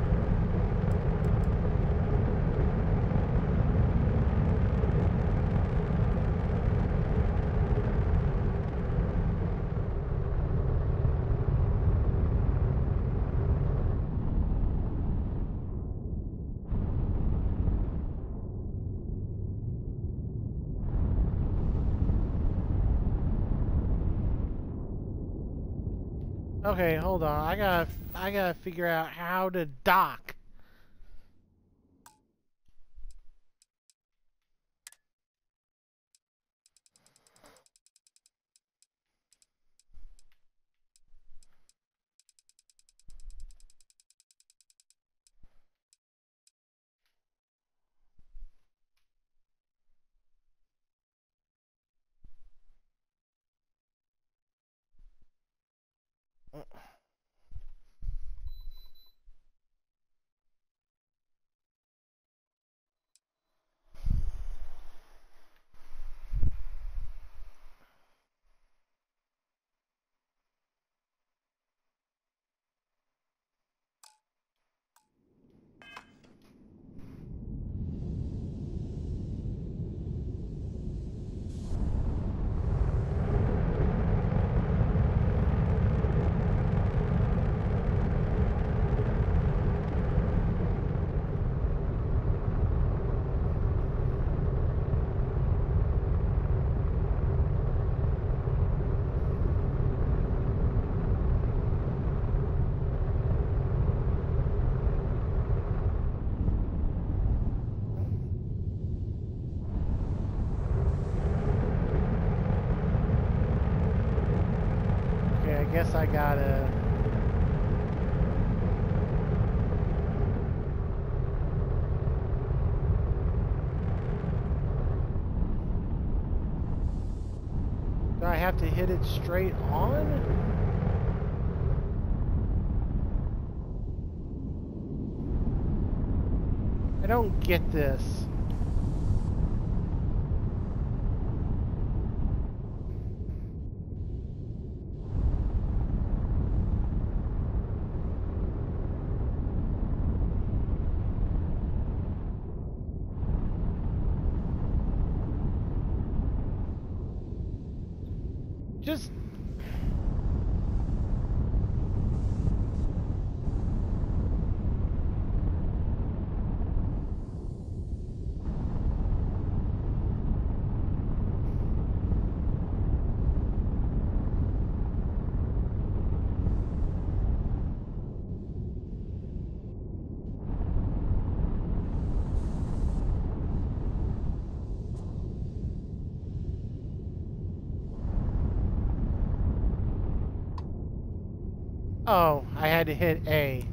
Okay, hold on. I gotta, I gotta figure out how to dock. I guess I gotta... Do I have to hit it straight on? I don't get this. Just... Oh, I had to hit A.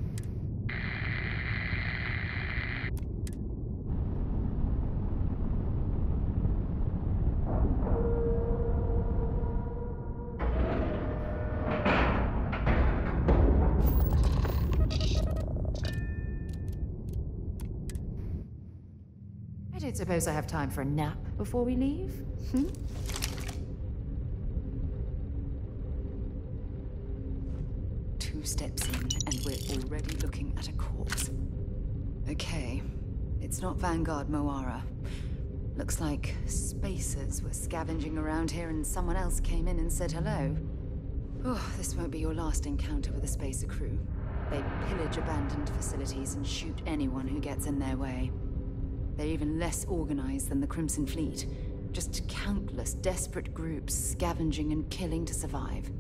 I don't suppose I have time for a nap before we leave? Hmm? Two steps in, and we're already looking at a corpse. Okay, it's not Vanguard Moara. Looks like spacers were scavenging around here and someone else came in and said hello. Oh, this won't be your last encounter with a spacer crew. They pillage abandoned facilities and shoot anyone who gets in their way. They're even less organized than the Crimson Fleet. Just countless desperate groups scavenging and killing to survive.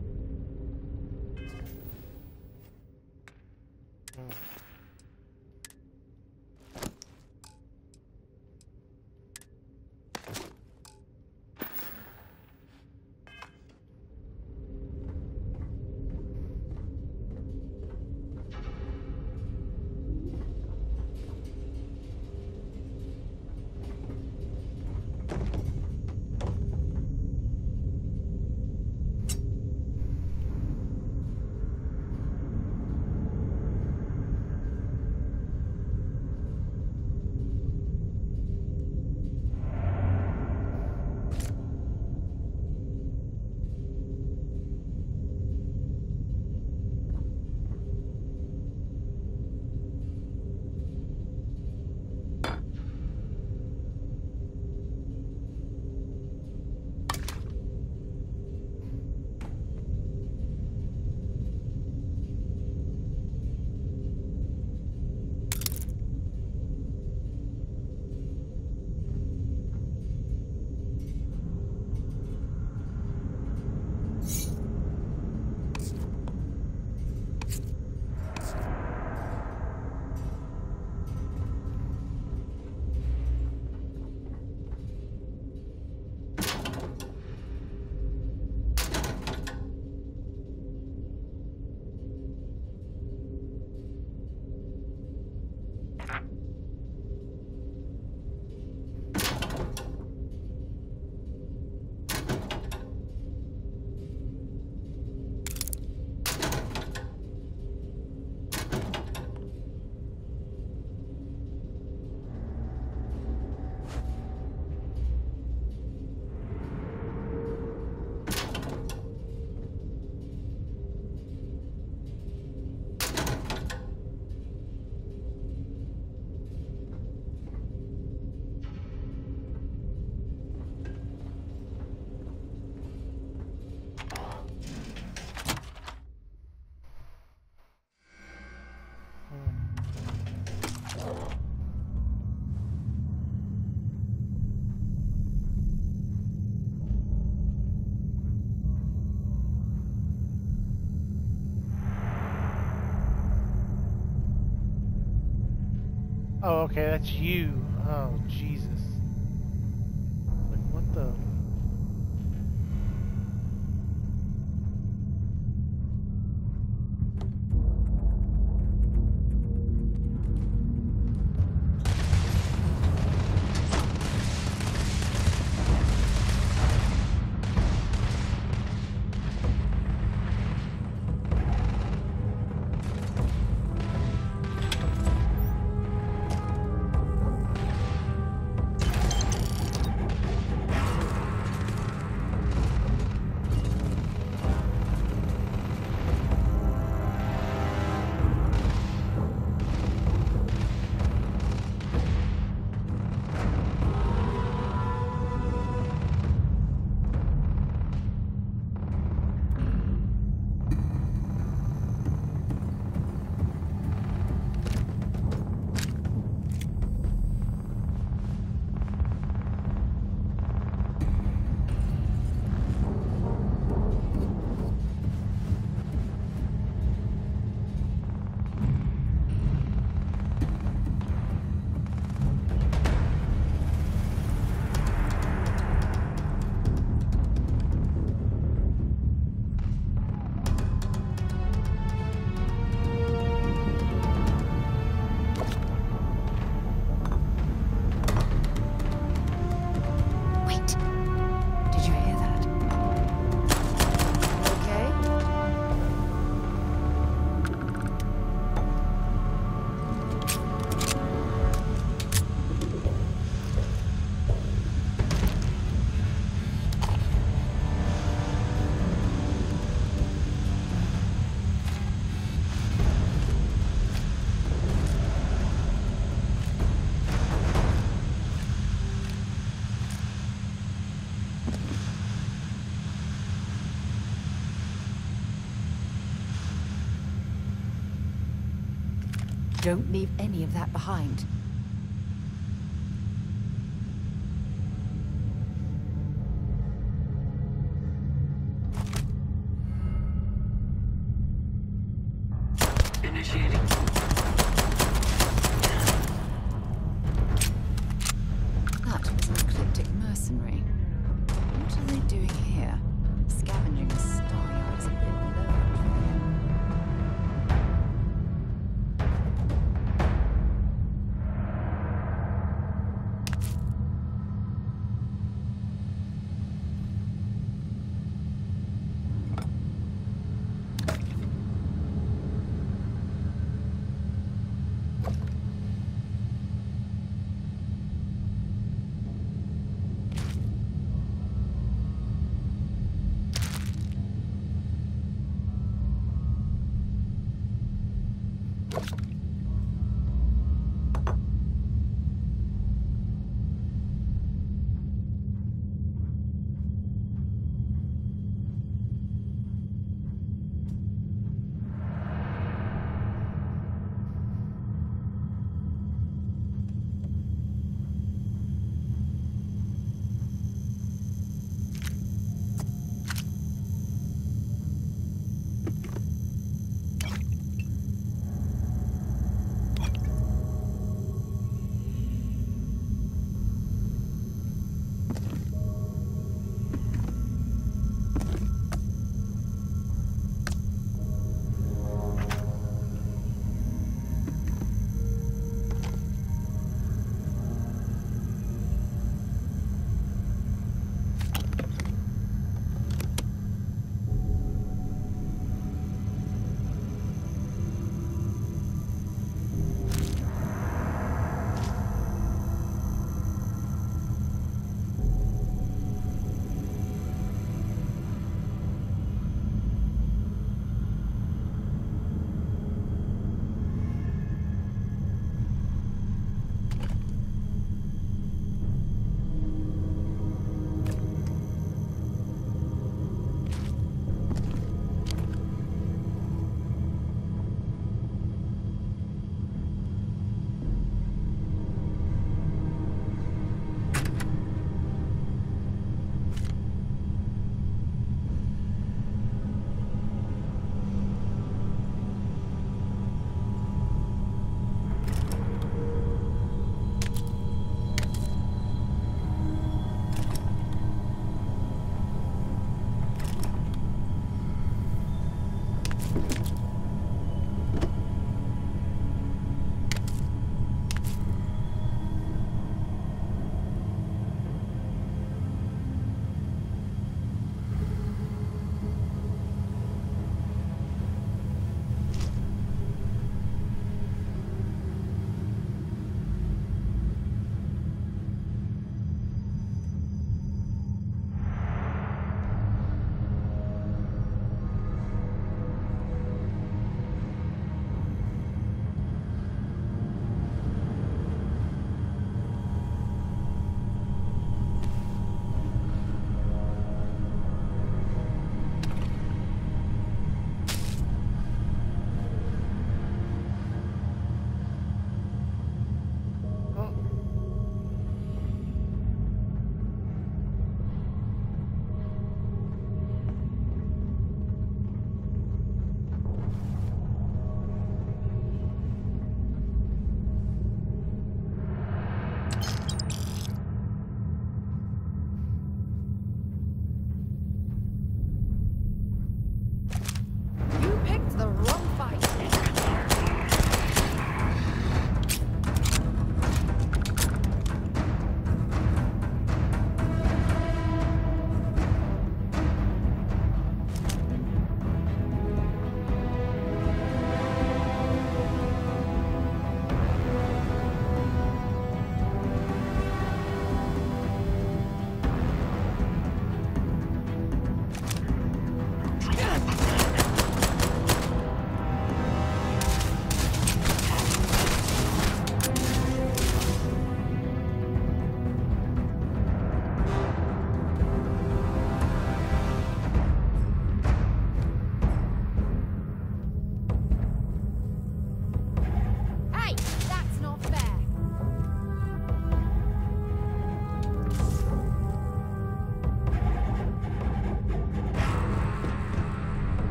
Oh, okay, that's you. Oh, Jesus. Like, what the... Don't leave any of that behind. Initiating. That was an ecliptic mercenary. What are they doing here? Scavenging a star yard is a bit low.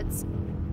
words.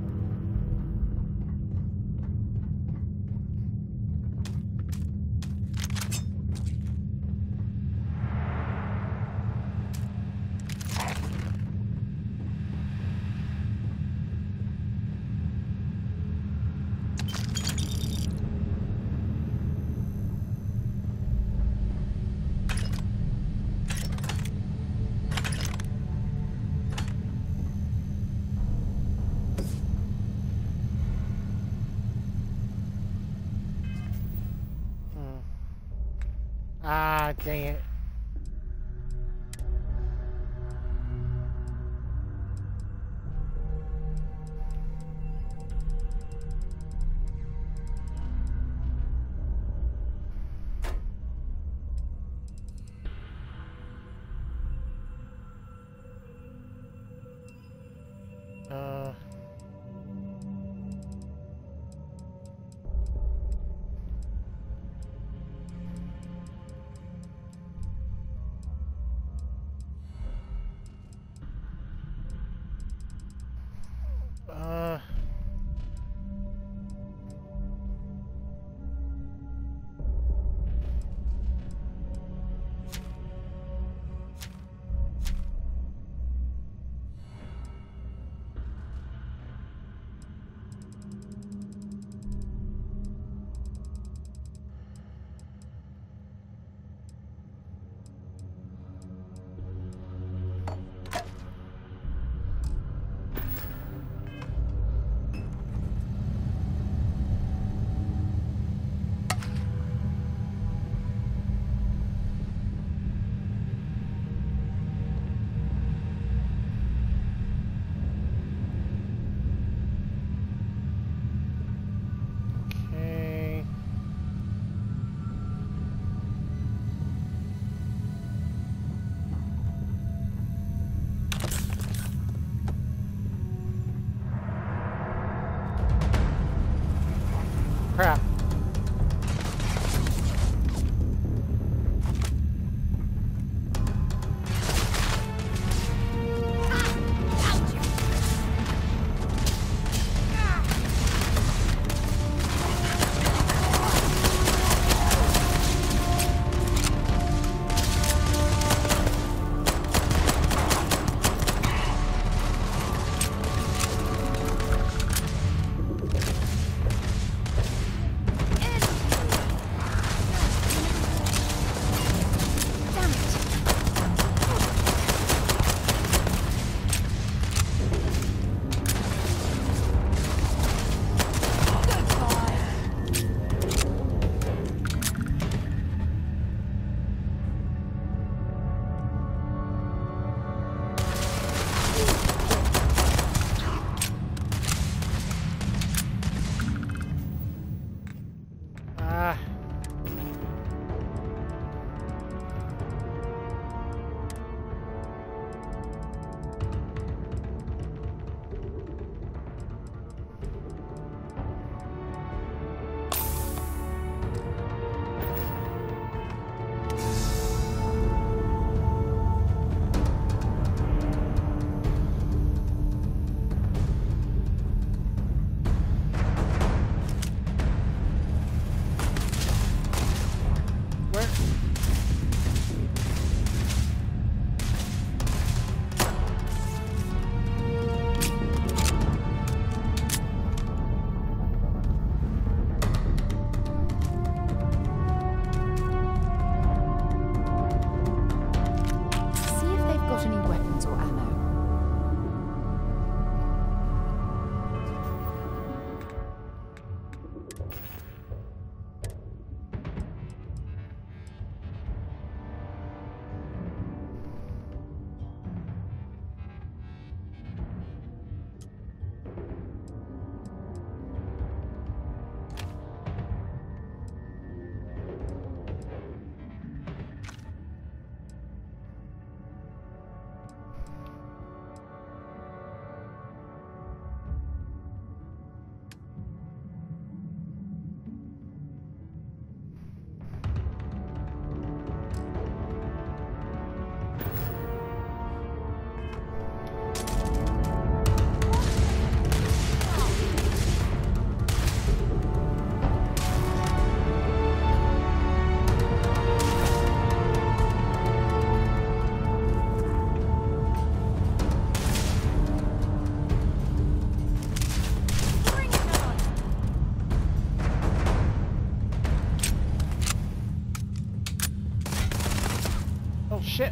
Ah, dang it. Uh... Uh... Okay. Crap. Ah. Oh shit.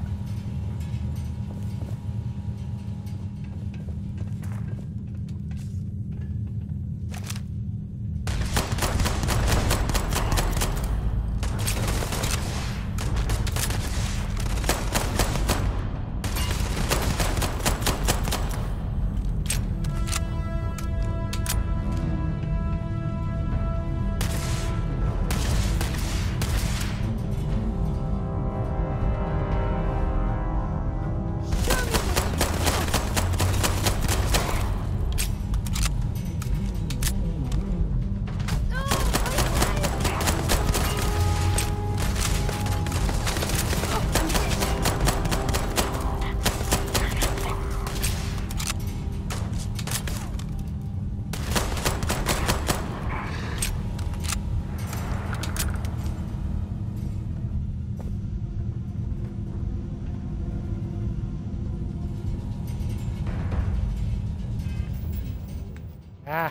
Ah.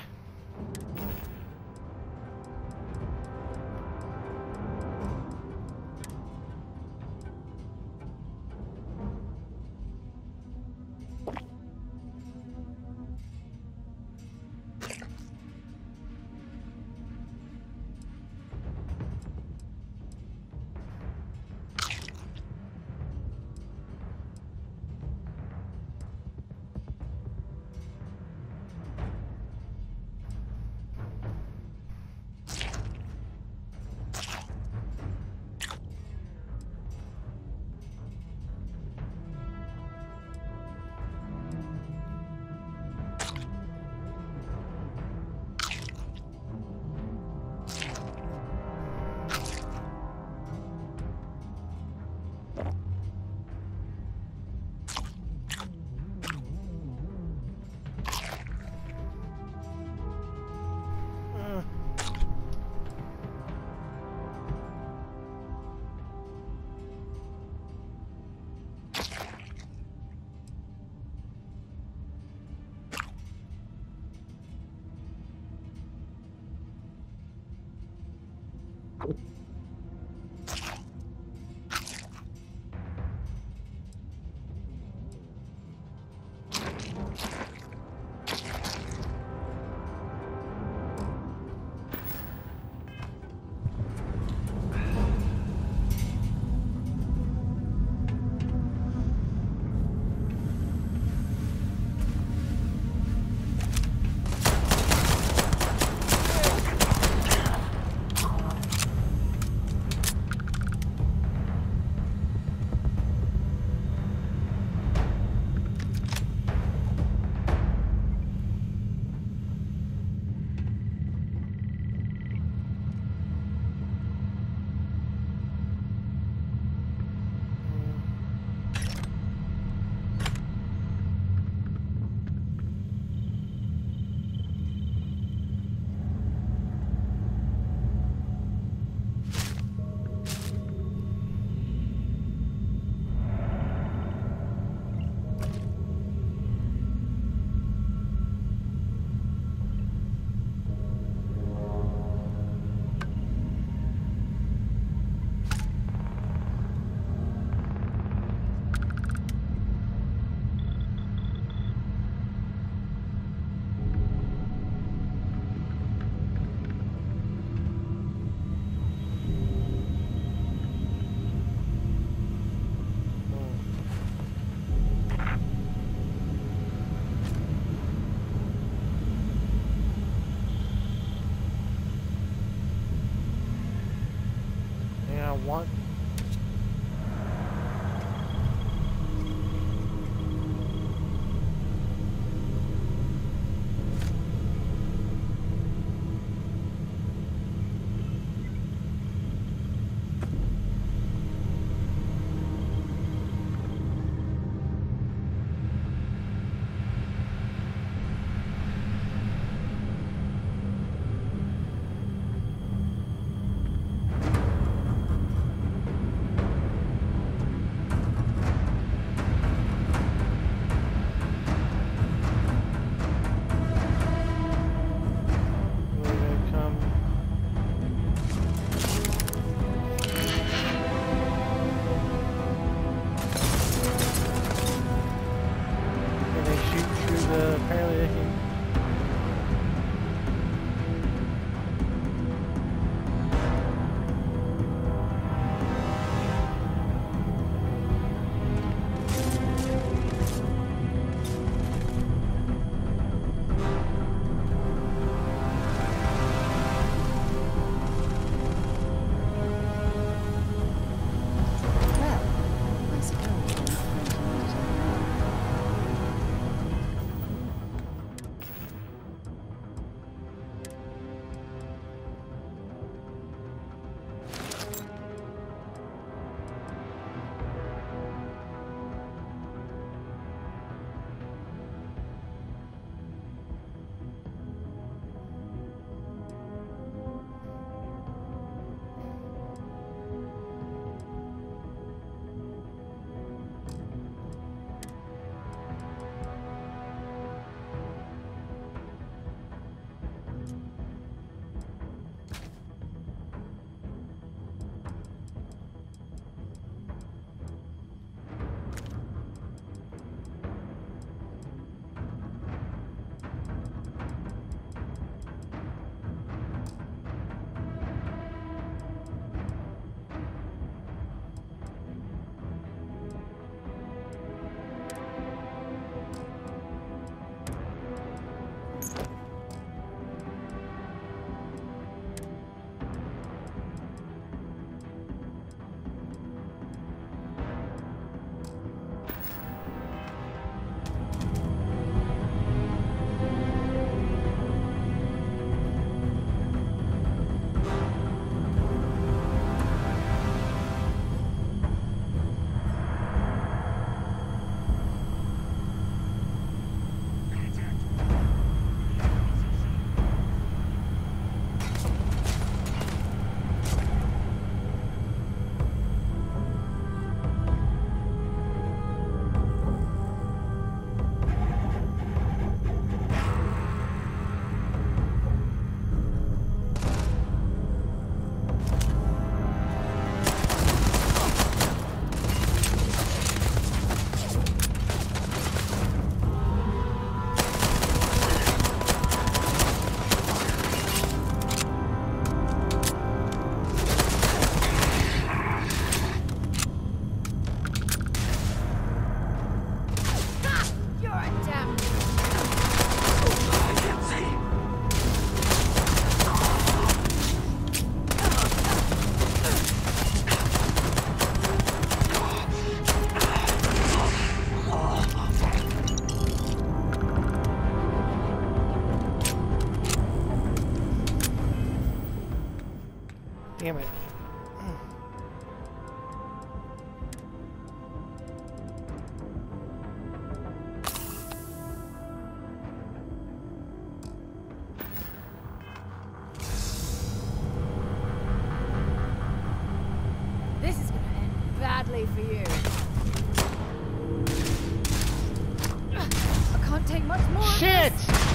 Want Sadly for you. I can't take much more. Shit! Of this.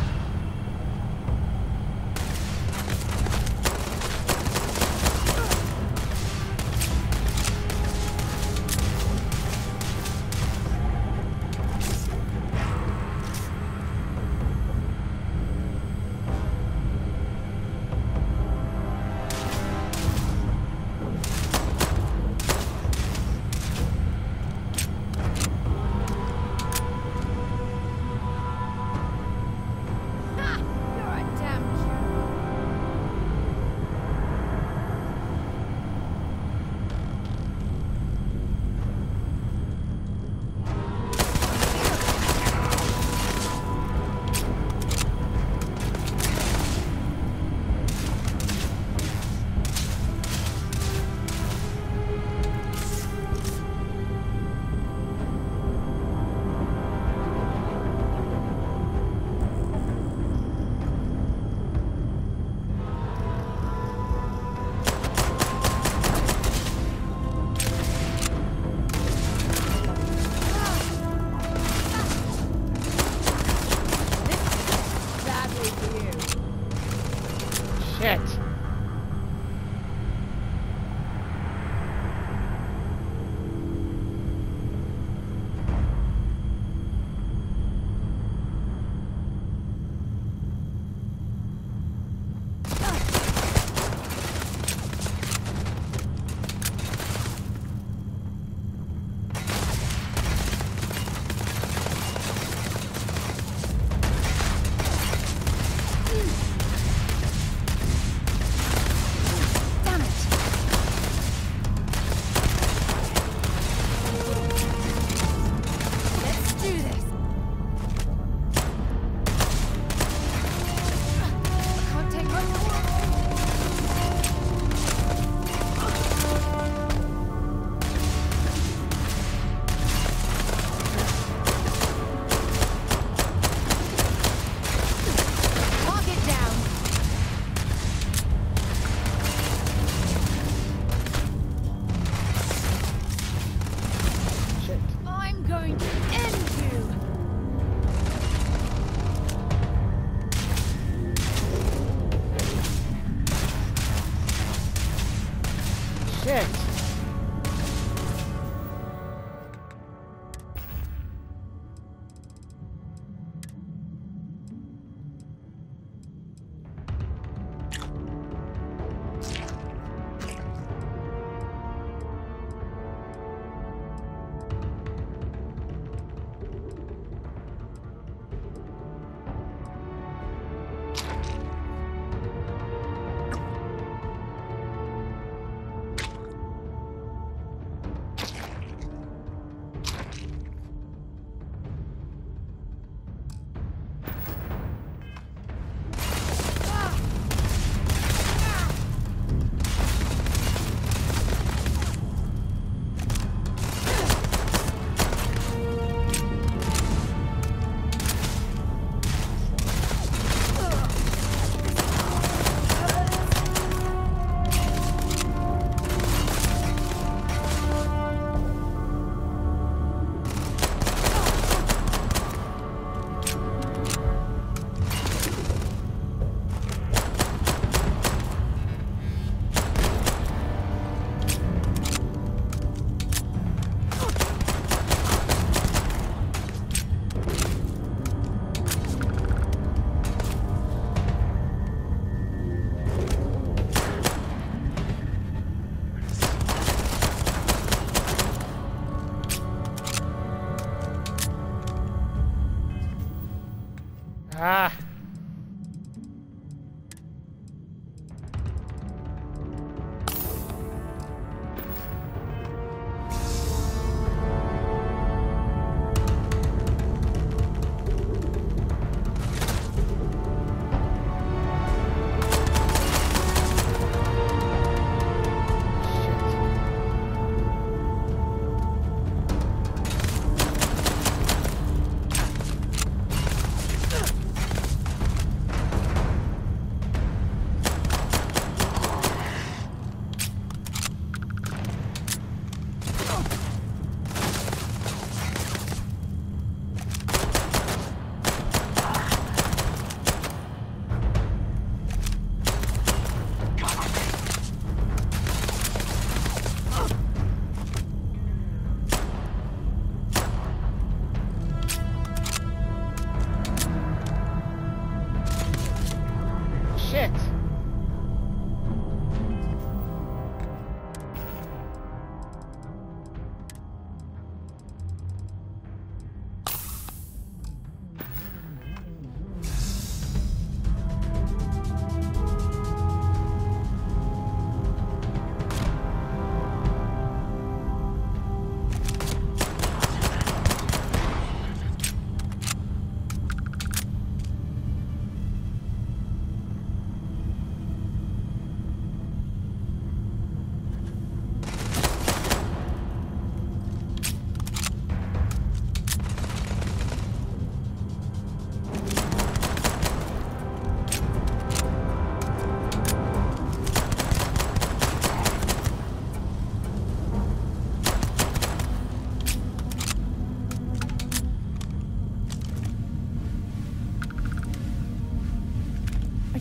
Ah.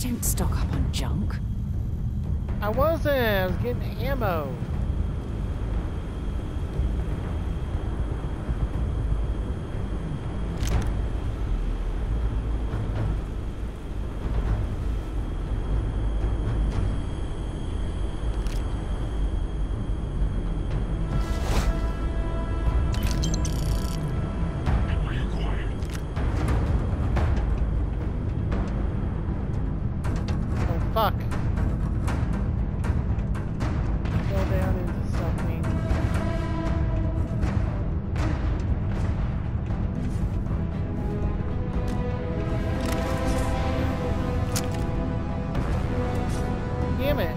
don't stock up on junk. I wasn't. I was getting ammo. Fuck. Go down into something. Damn it.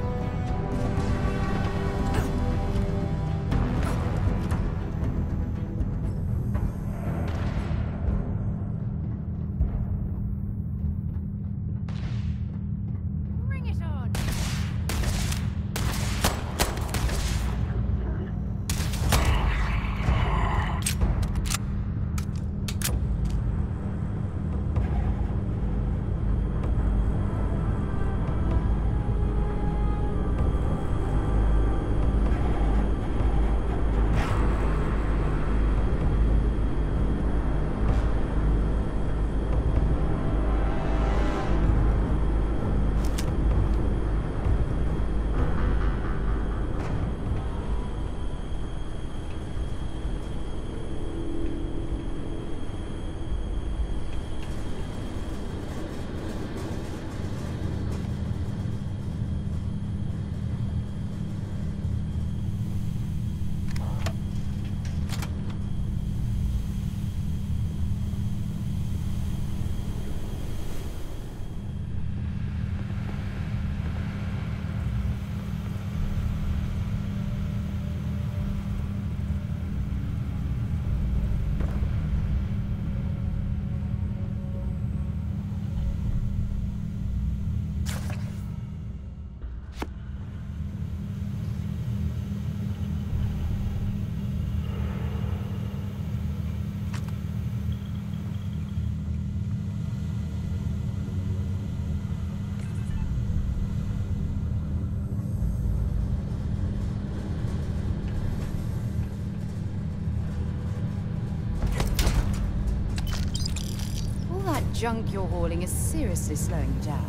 Junk you're hauling is seriously slowing you down.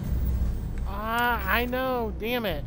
Ah, I know. Damn it.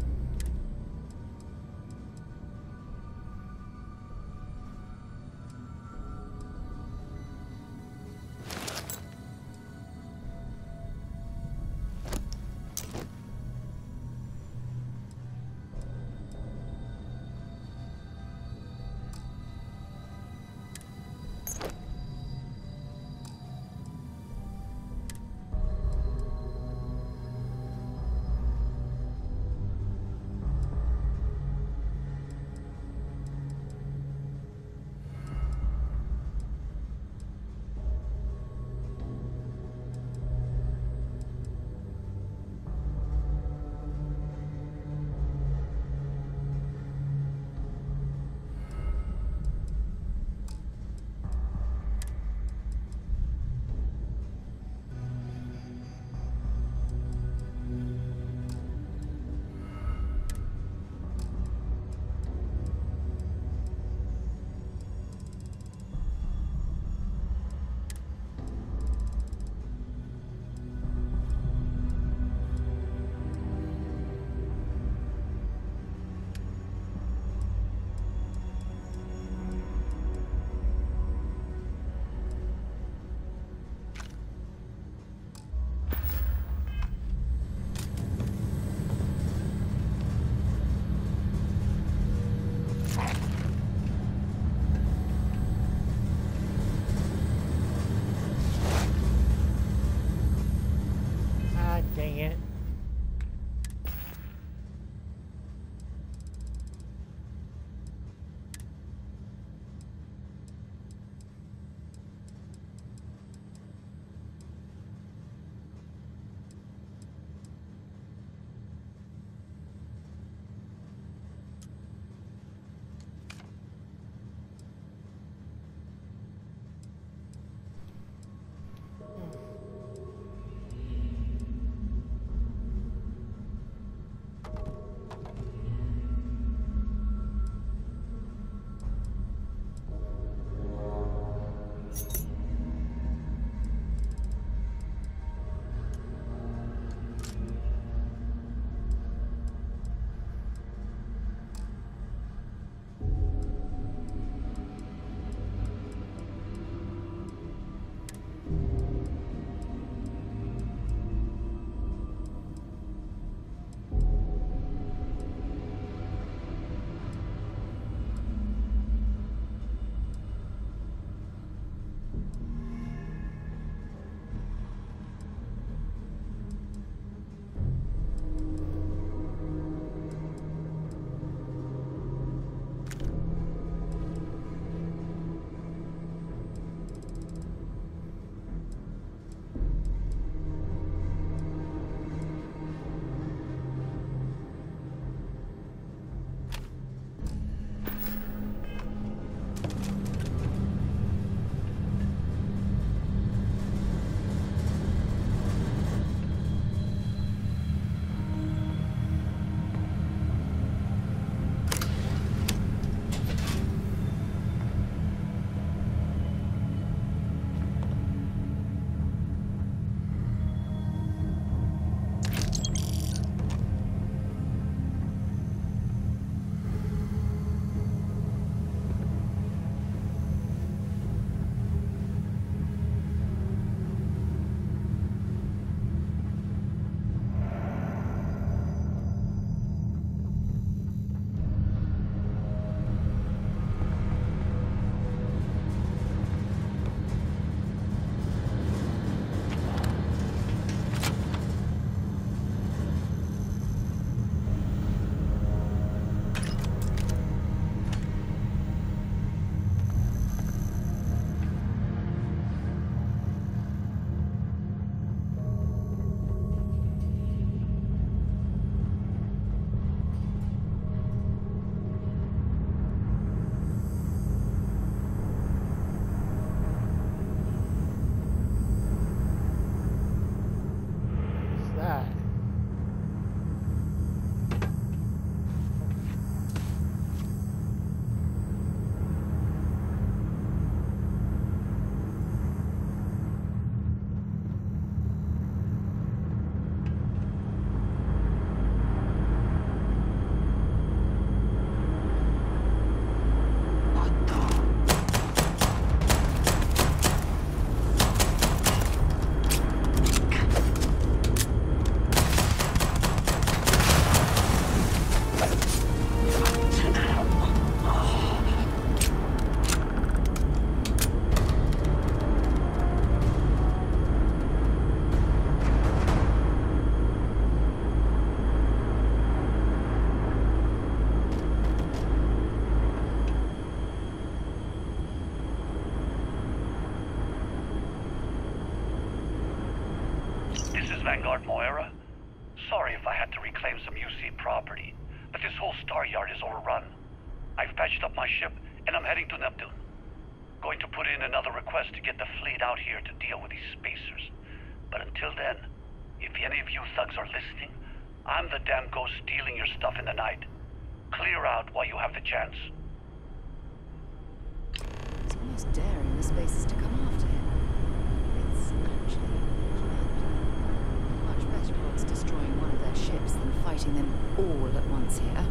Vanguard Moira. Sorry if I had to reclaim some U C property, but this whole star yard is overrun. I've patched up my ship, and I'm heading to Neptune. Going to put in another request to get the fleet out here to deal with these spacers. But until then, if any of you thugs are listening, I'm the damn ghost stealing your stuff in the night. Clear out while you have the chance. It's almost daring the spacers to come after him. It's actually much better odds destroying one of their ships than fighting them all at once here.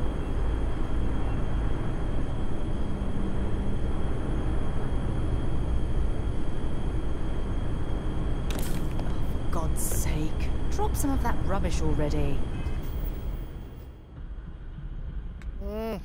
For God's sake, drop some of that rubbish already. Mm.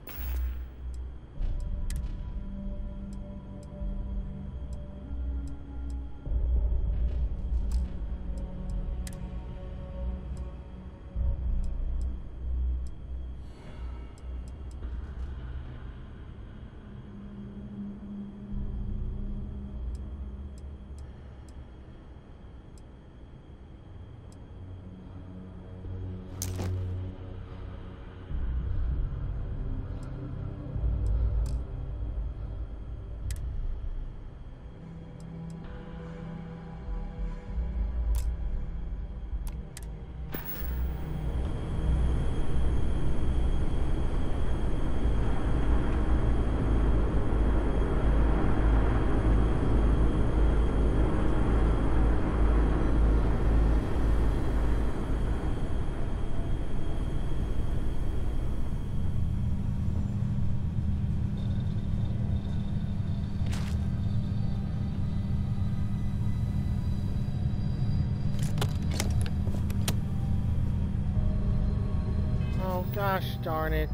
Oh gosh darn it.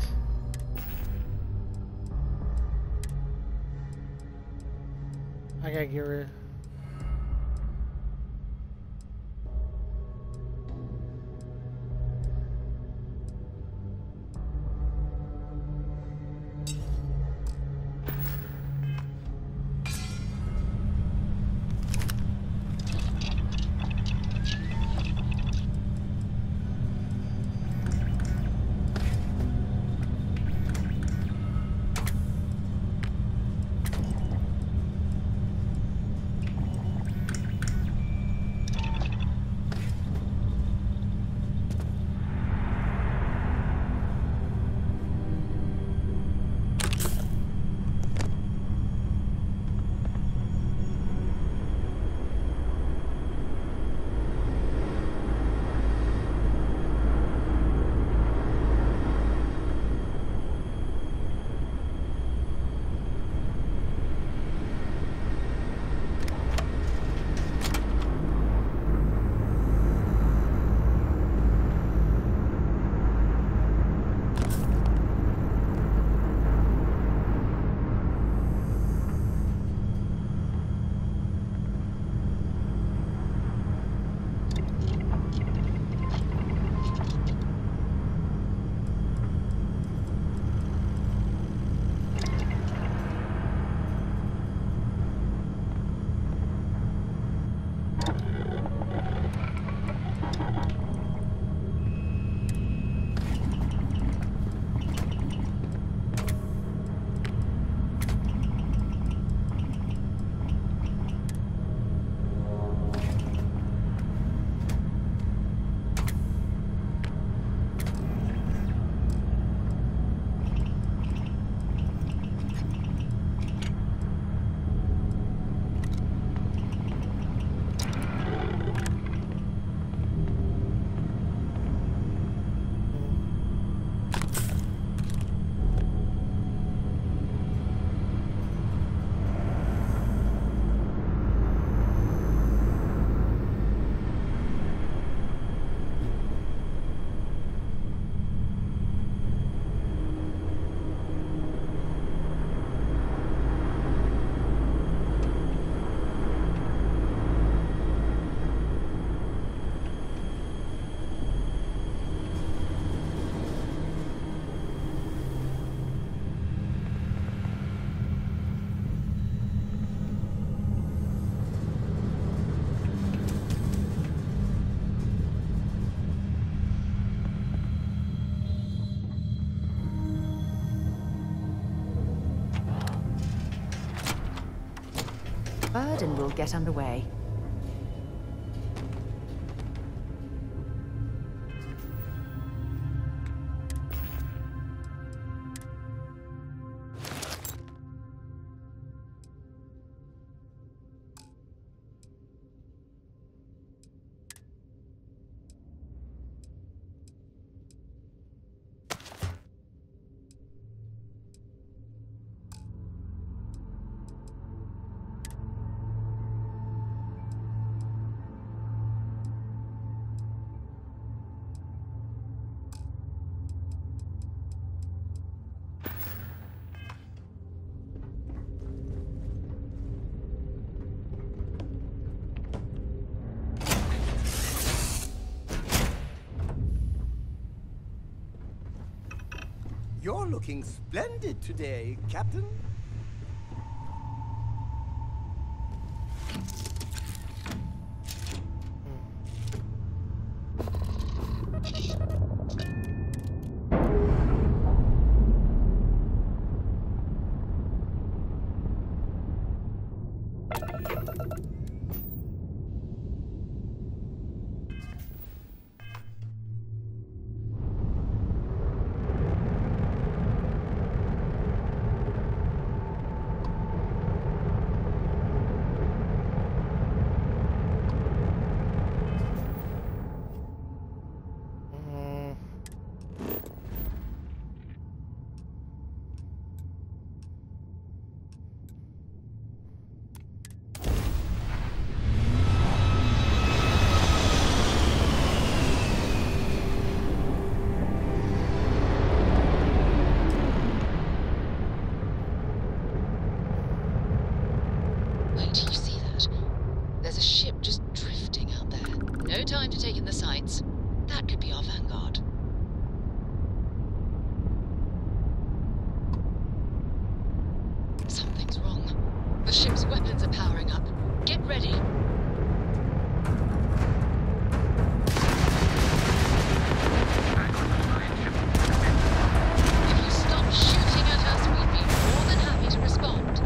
I gotta get rid of... covered and we'll get underway. You're looking splendid today, Captain. Time to take in the sights. That could be our vanguard. Something's wrong. The ship's weapons are powering up. Get ready. If you stop shooting at us, we'd be more than happy to respond.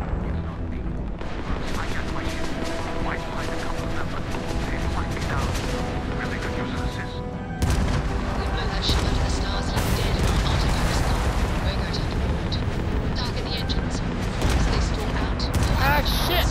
I get my ship. Might find a couple of them, but they might be down. Really could use an assist. We blew that ship out of the stars. He's dead and our autopilot is gone. We're going to have to board. Target the engines. Once they stall out, we'll have ah, shit!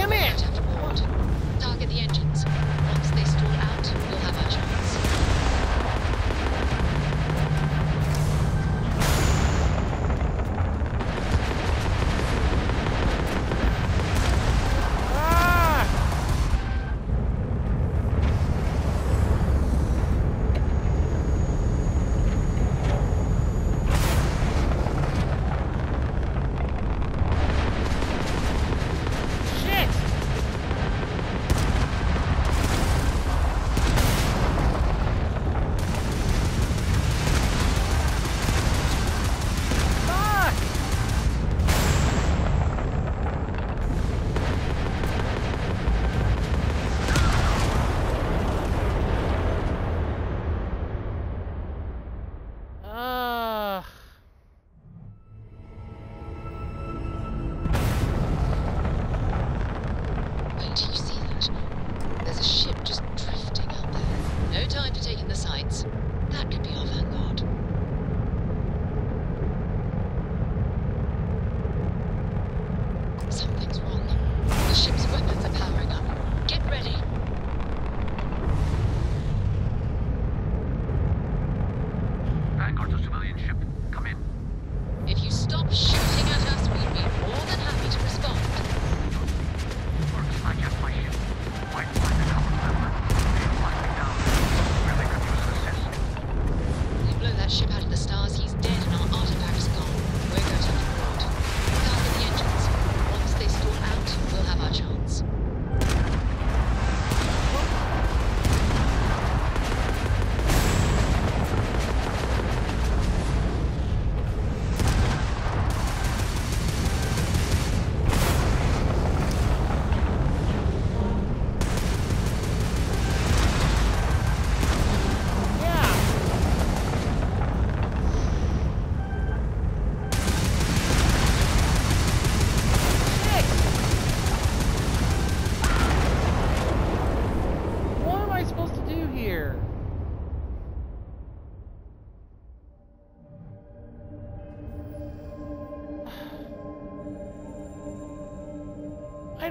Target the engines. Once they stall out, we'll have our chance.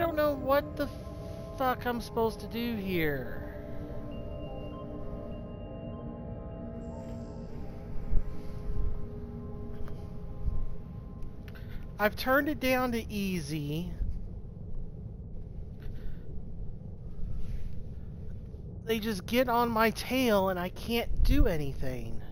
don't know what the fuck I'm supposed to do here. I've turned it down to easy. They just get on my tail and I can't do anything.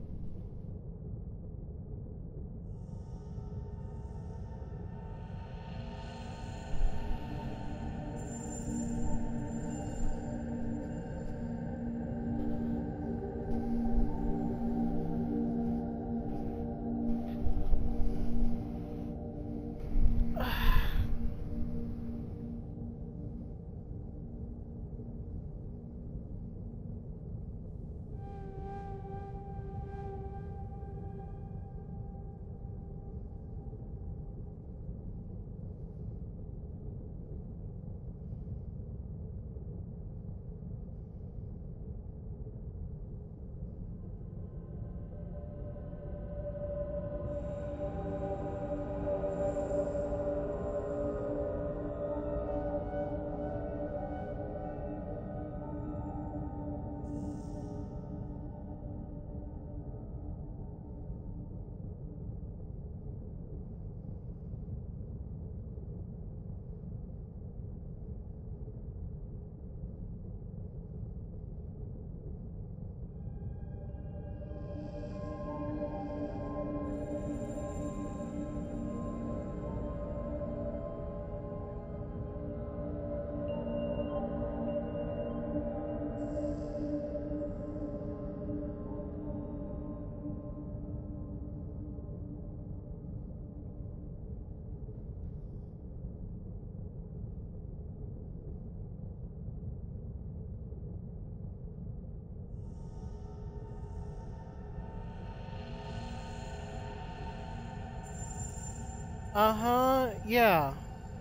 Uh-huh, yeah.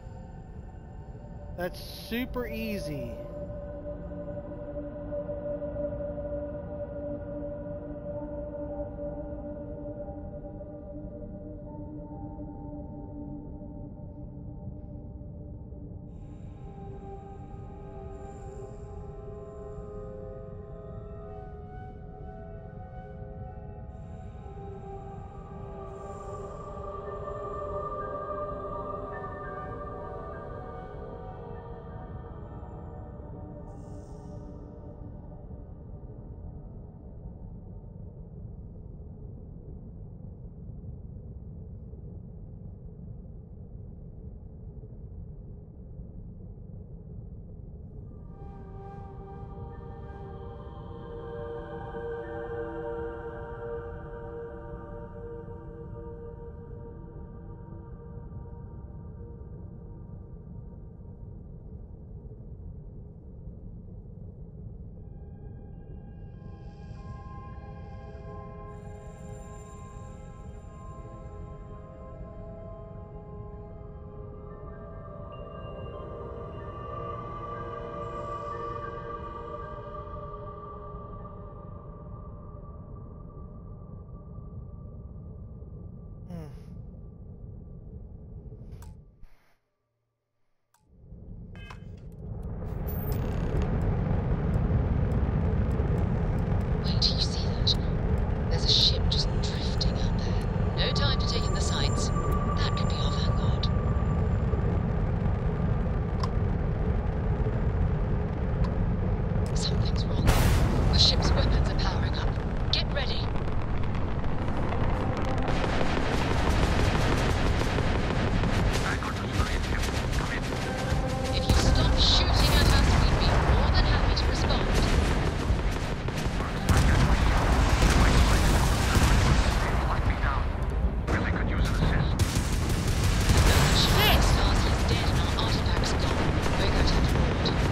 That's super easy.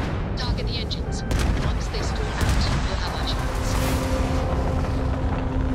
Target the engines. Once they stall out, we'll have our chance.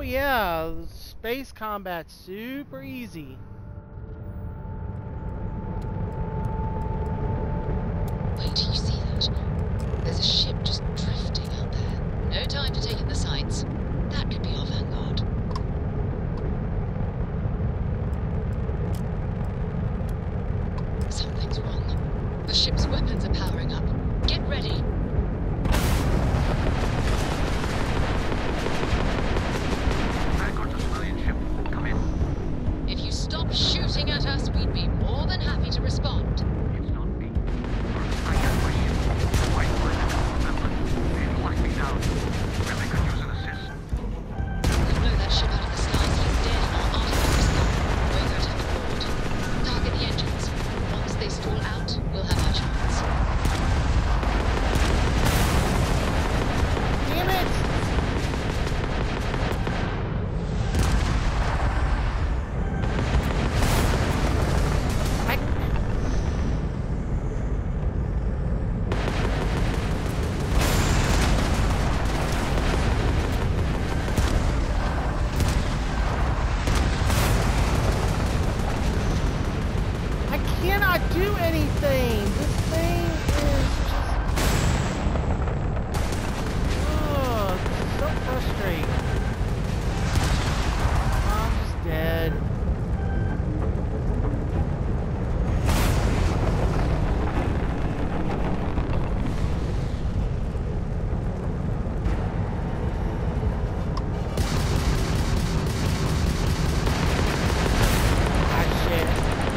yeah, space combat's super easy. Wait till you see that. There's a ship just drifting out there. No time to take in the sights. That could be our vanguard. Something's wrong. The ship's weapons are powering up. Get ready. Vanguard to civilian ship. Come in. If you stop shooting at us, we'd be more than happy to respond. It's not me. I got my ship. White line and cover member. They've locked me down. Really could use an assist. We blow that ship out of the stars, he's dead and our artifacts gone. We're going to have to board. Target the engines. Once they stall out, we'll have our chance. Damn it! I cannot do anything! This thing is just... Oh, this is so frustrating. I'm just dead. Ah, shit.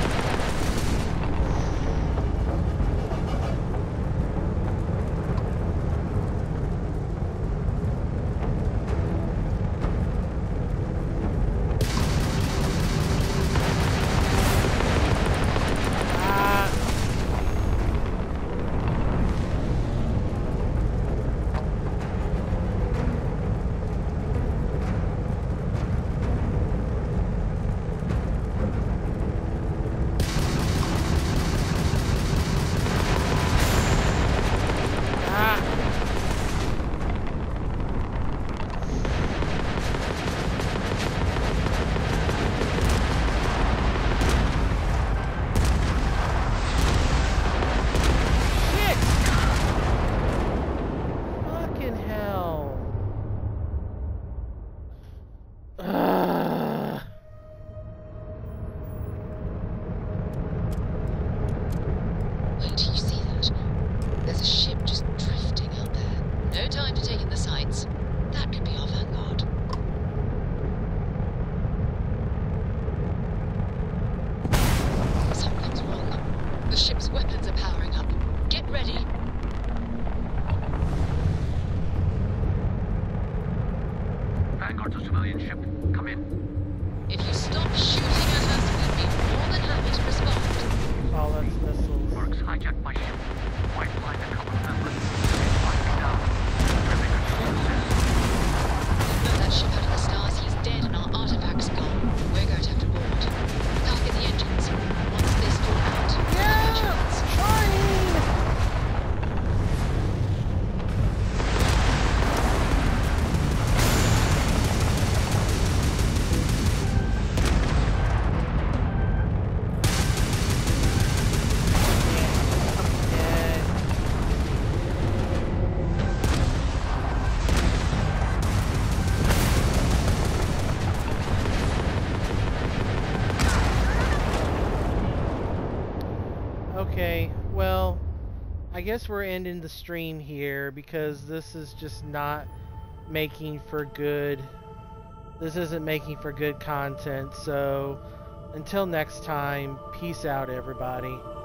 Fucking hell. Ugh. Wait till you see that. There's a ship just drifting out there. No time to take in the sights. That could be our vanguard. Something's wrong. The ship's weapons are powering up. Get ready. Vanguard to civilian ship. Come in. If you stop shooting at us, we'd be more than happy to respond. Oh, that's missiles. Mercs hijacked my ship. White line and cover member. They've locked me down. Really could use an assist. We blow that ship out of the stars, he's dead and our artifacts gone. We're going to have to board. Target the engines. Once they stall out, we'll have a chance. Trying! Okay, well, I guess we're ending the stream here because this is just not making for good. This isn't making for good content. So until next time, peace out, everybody.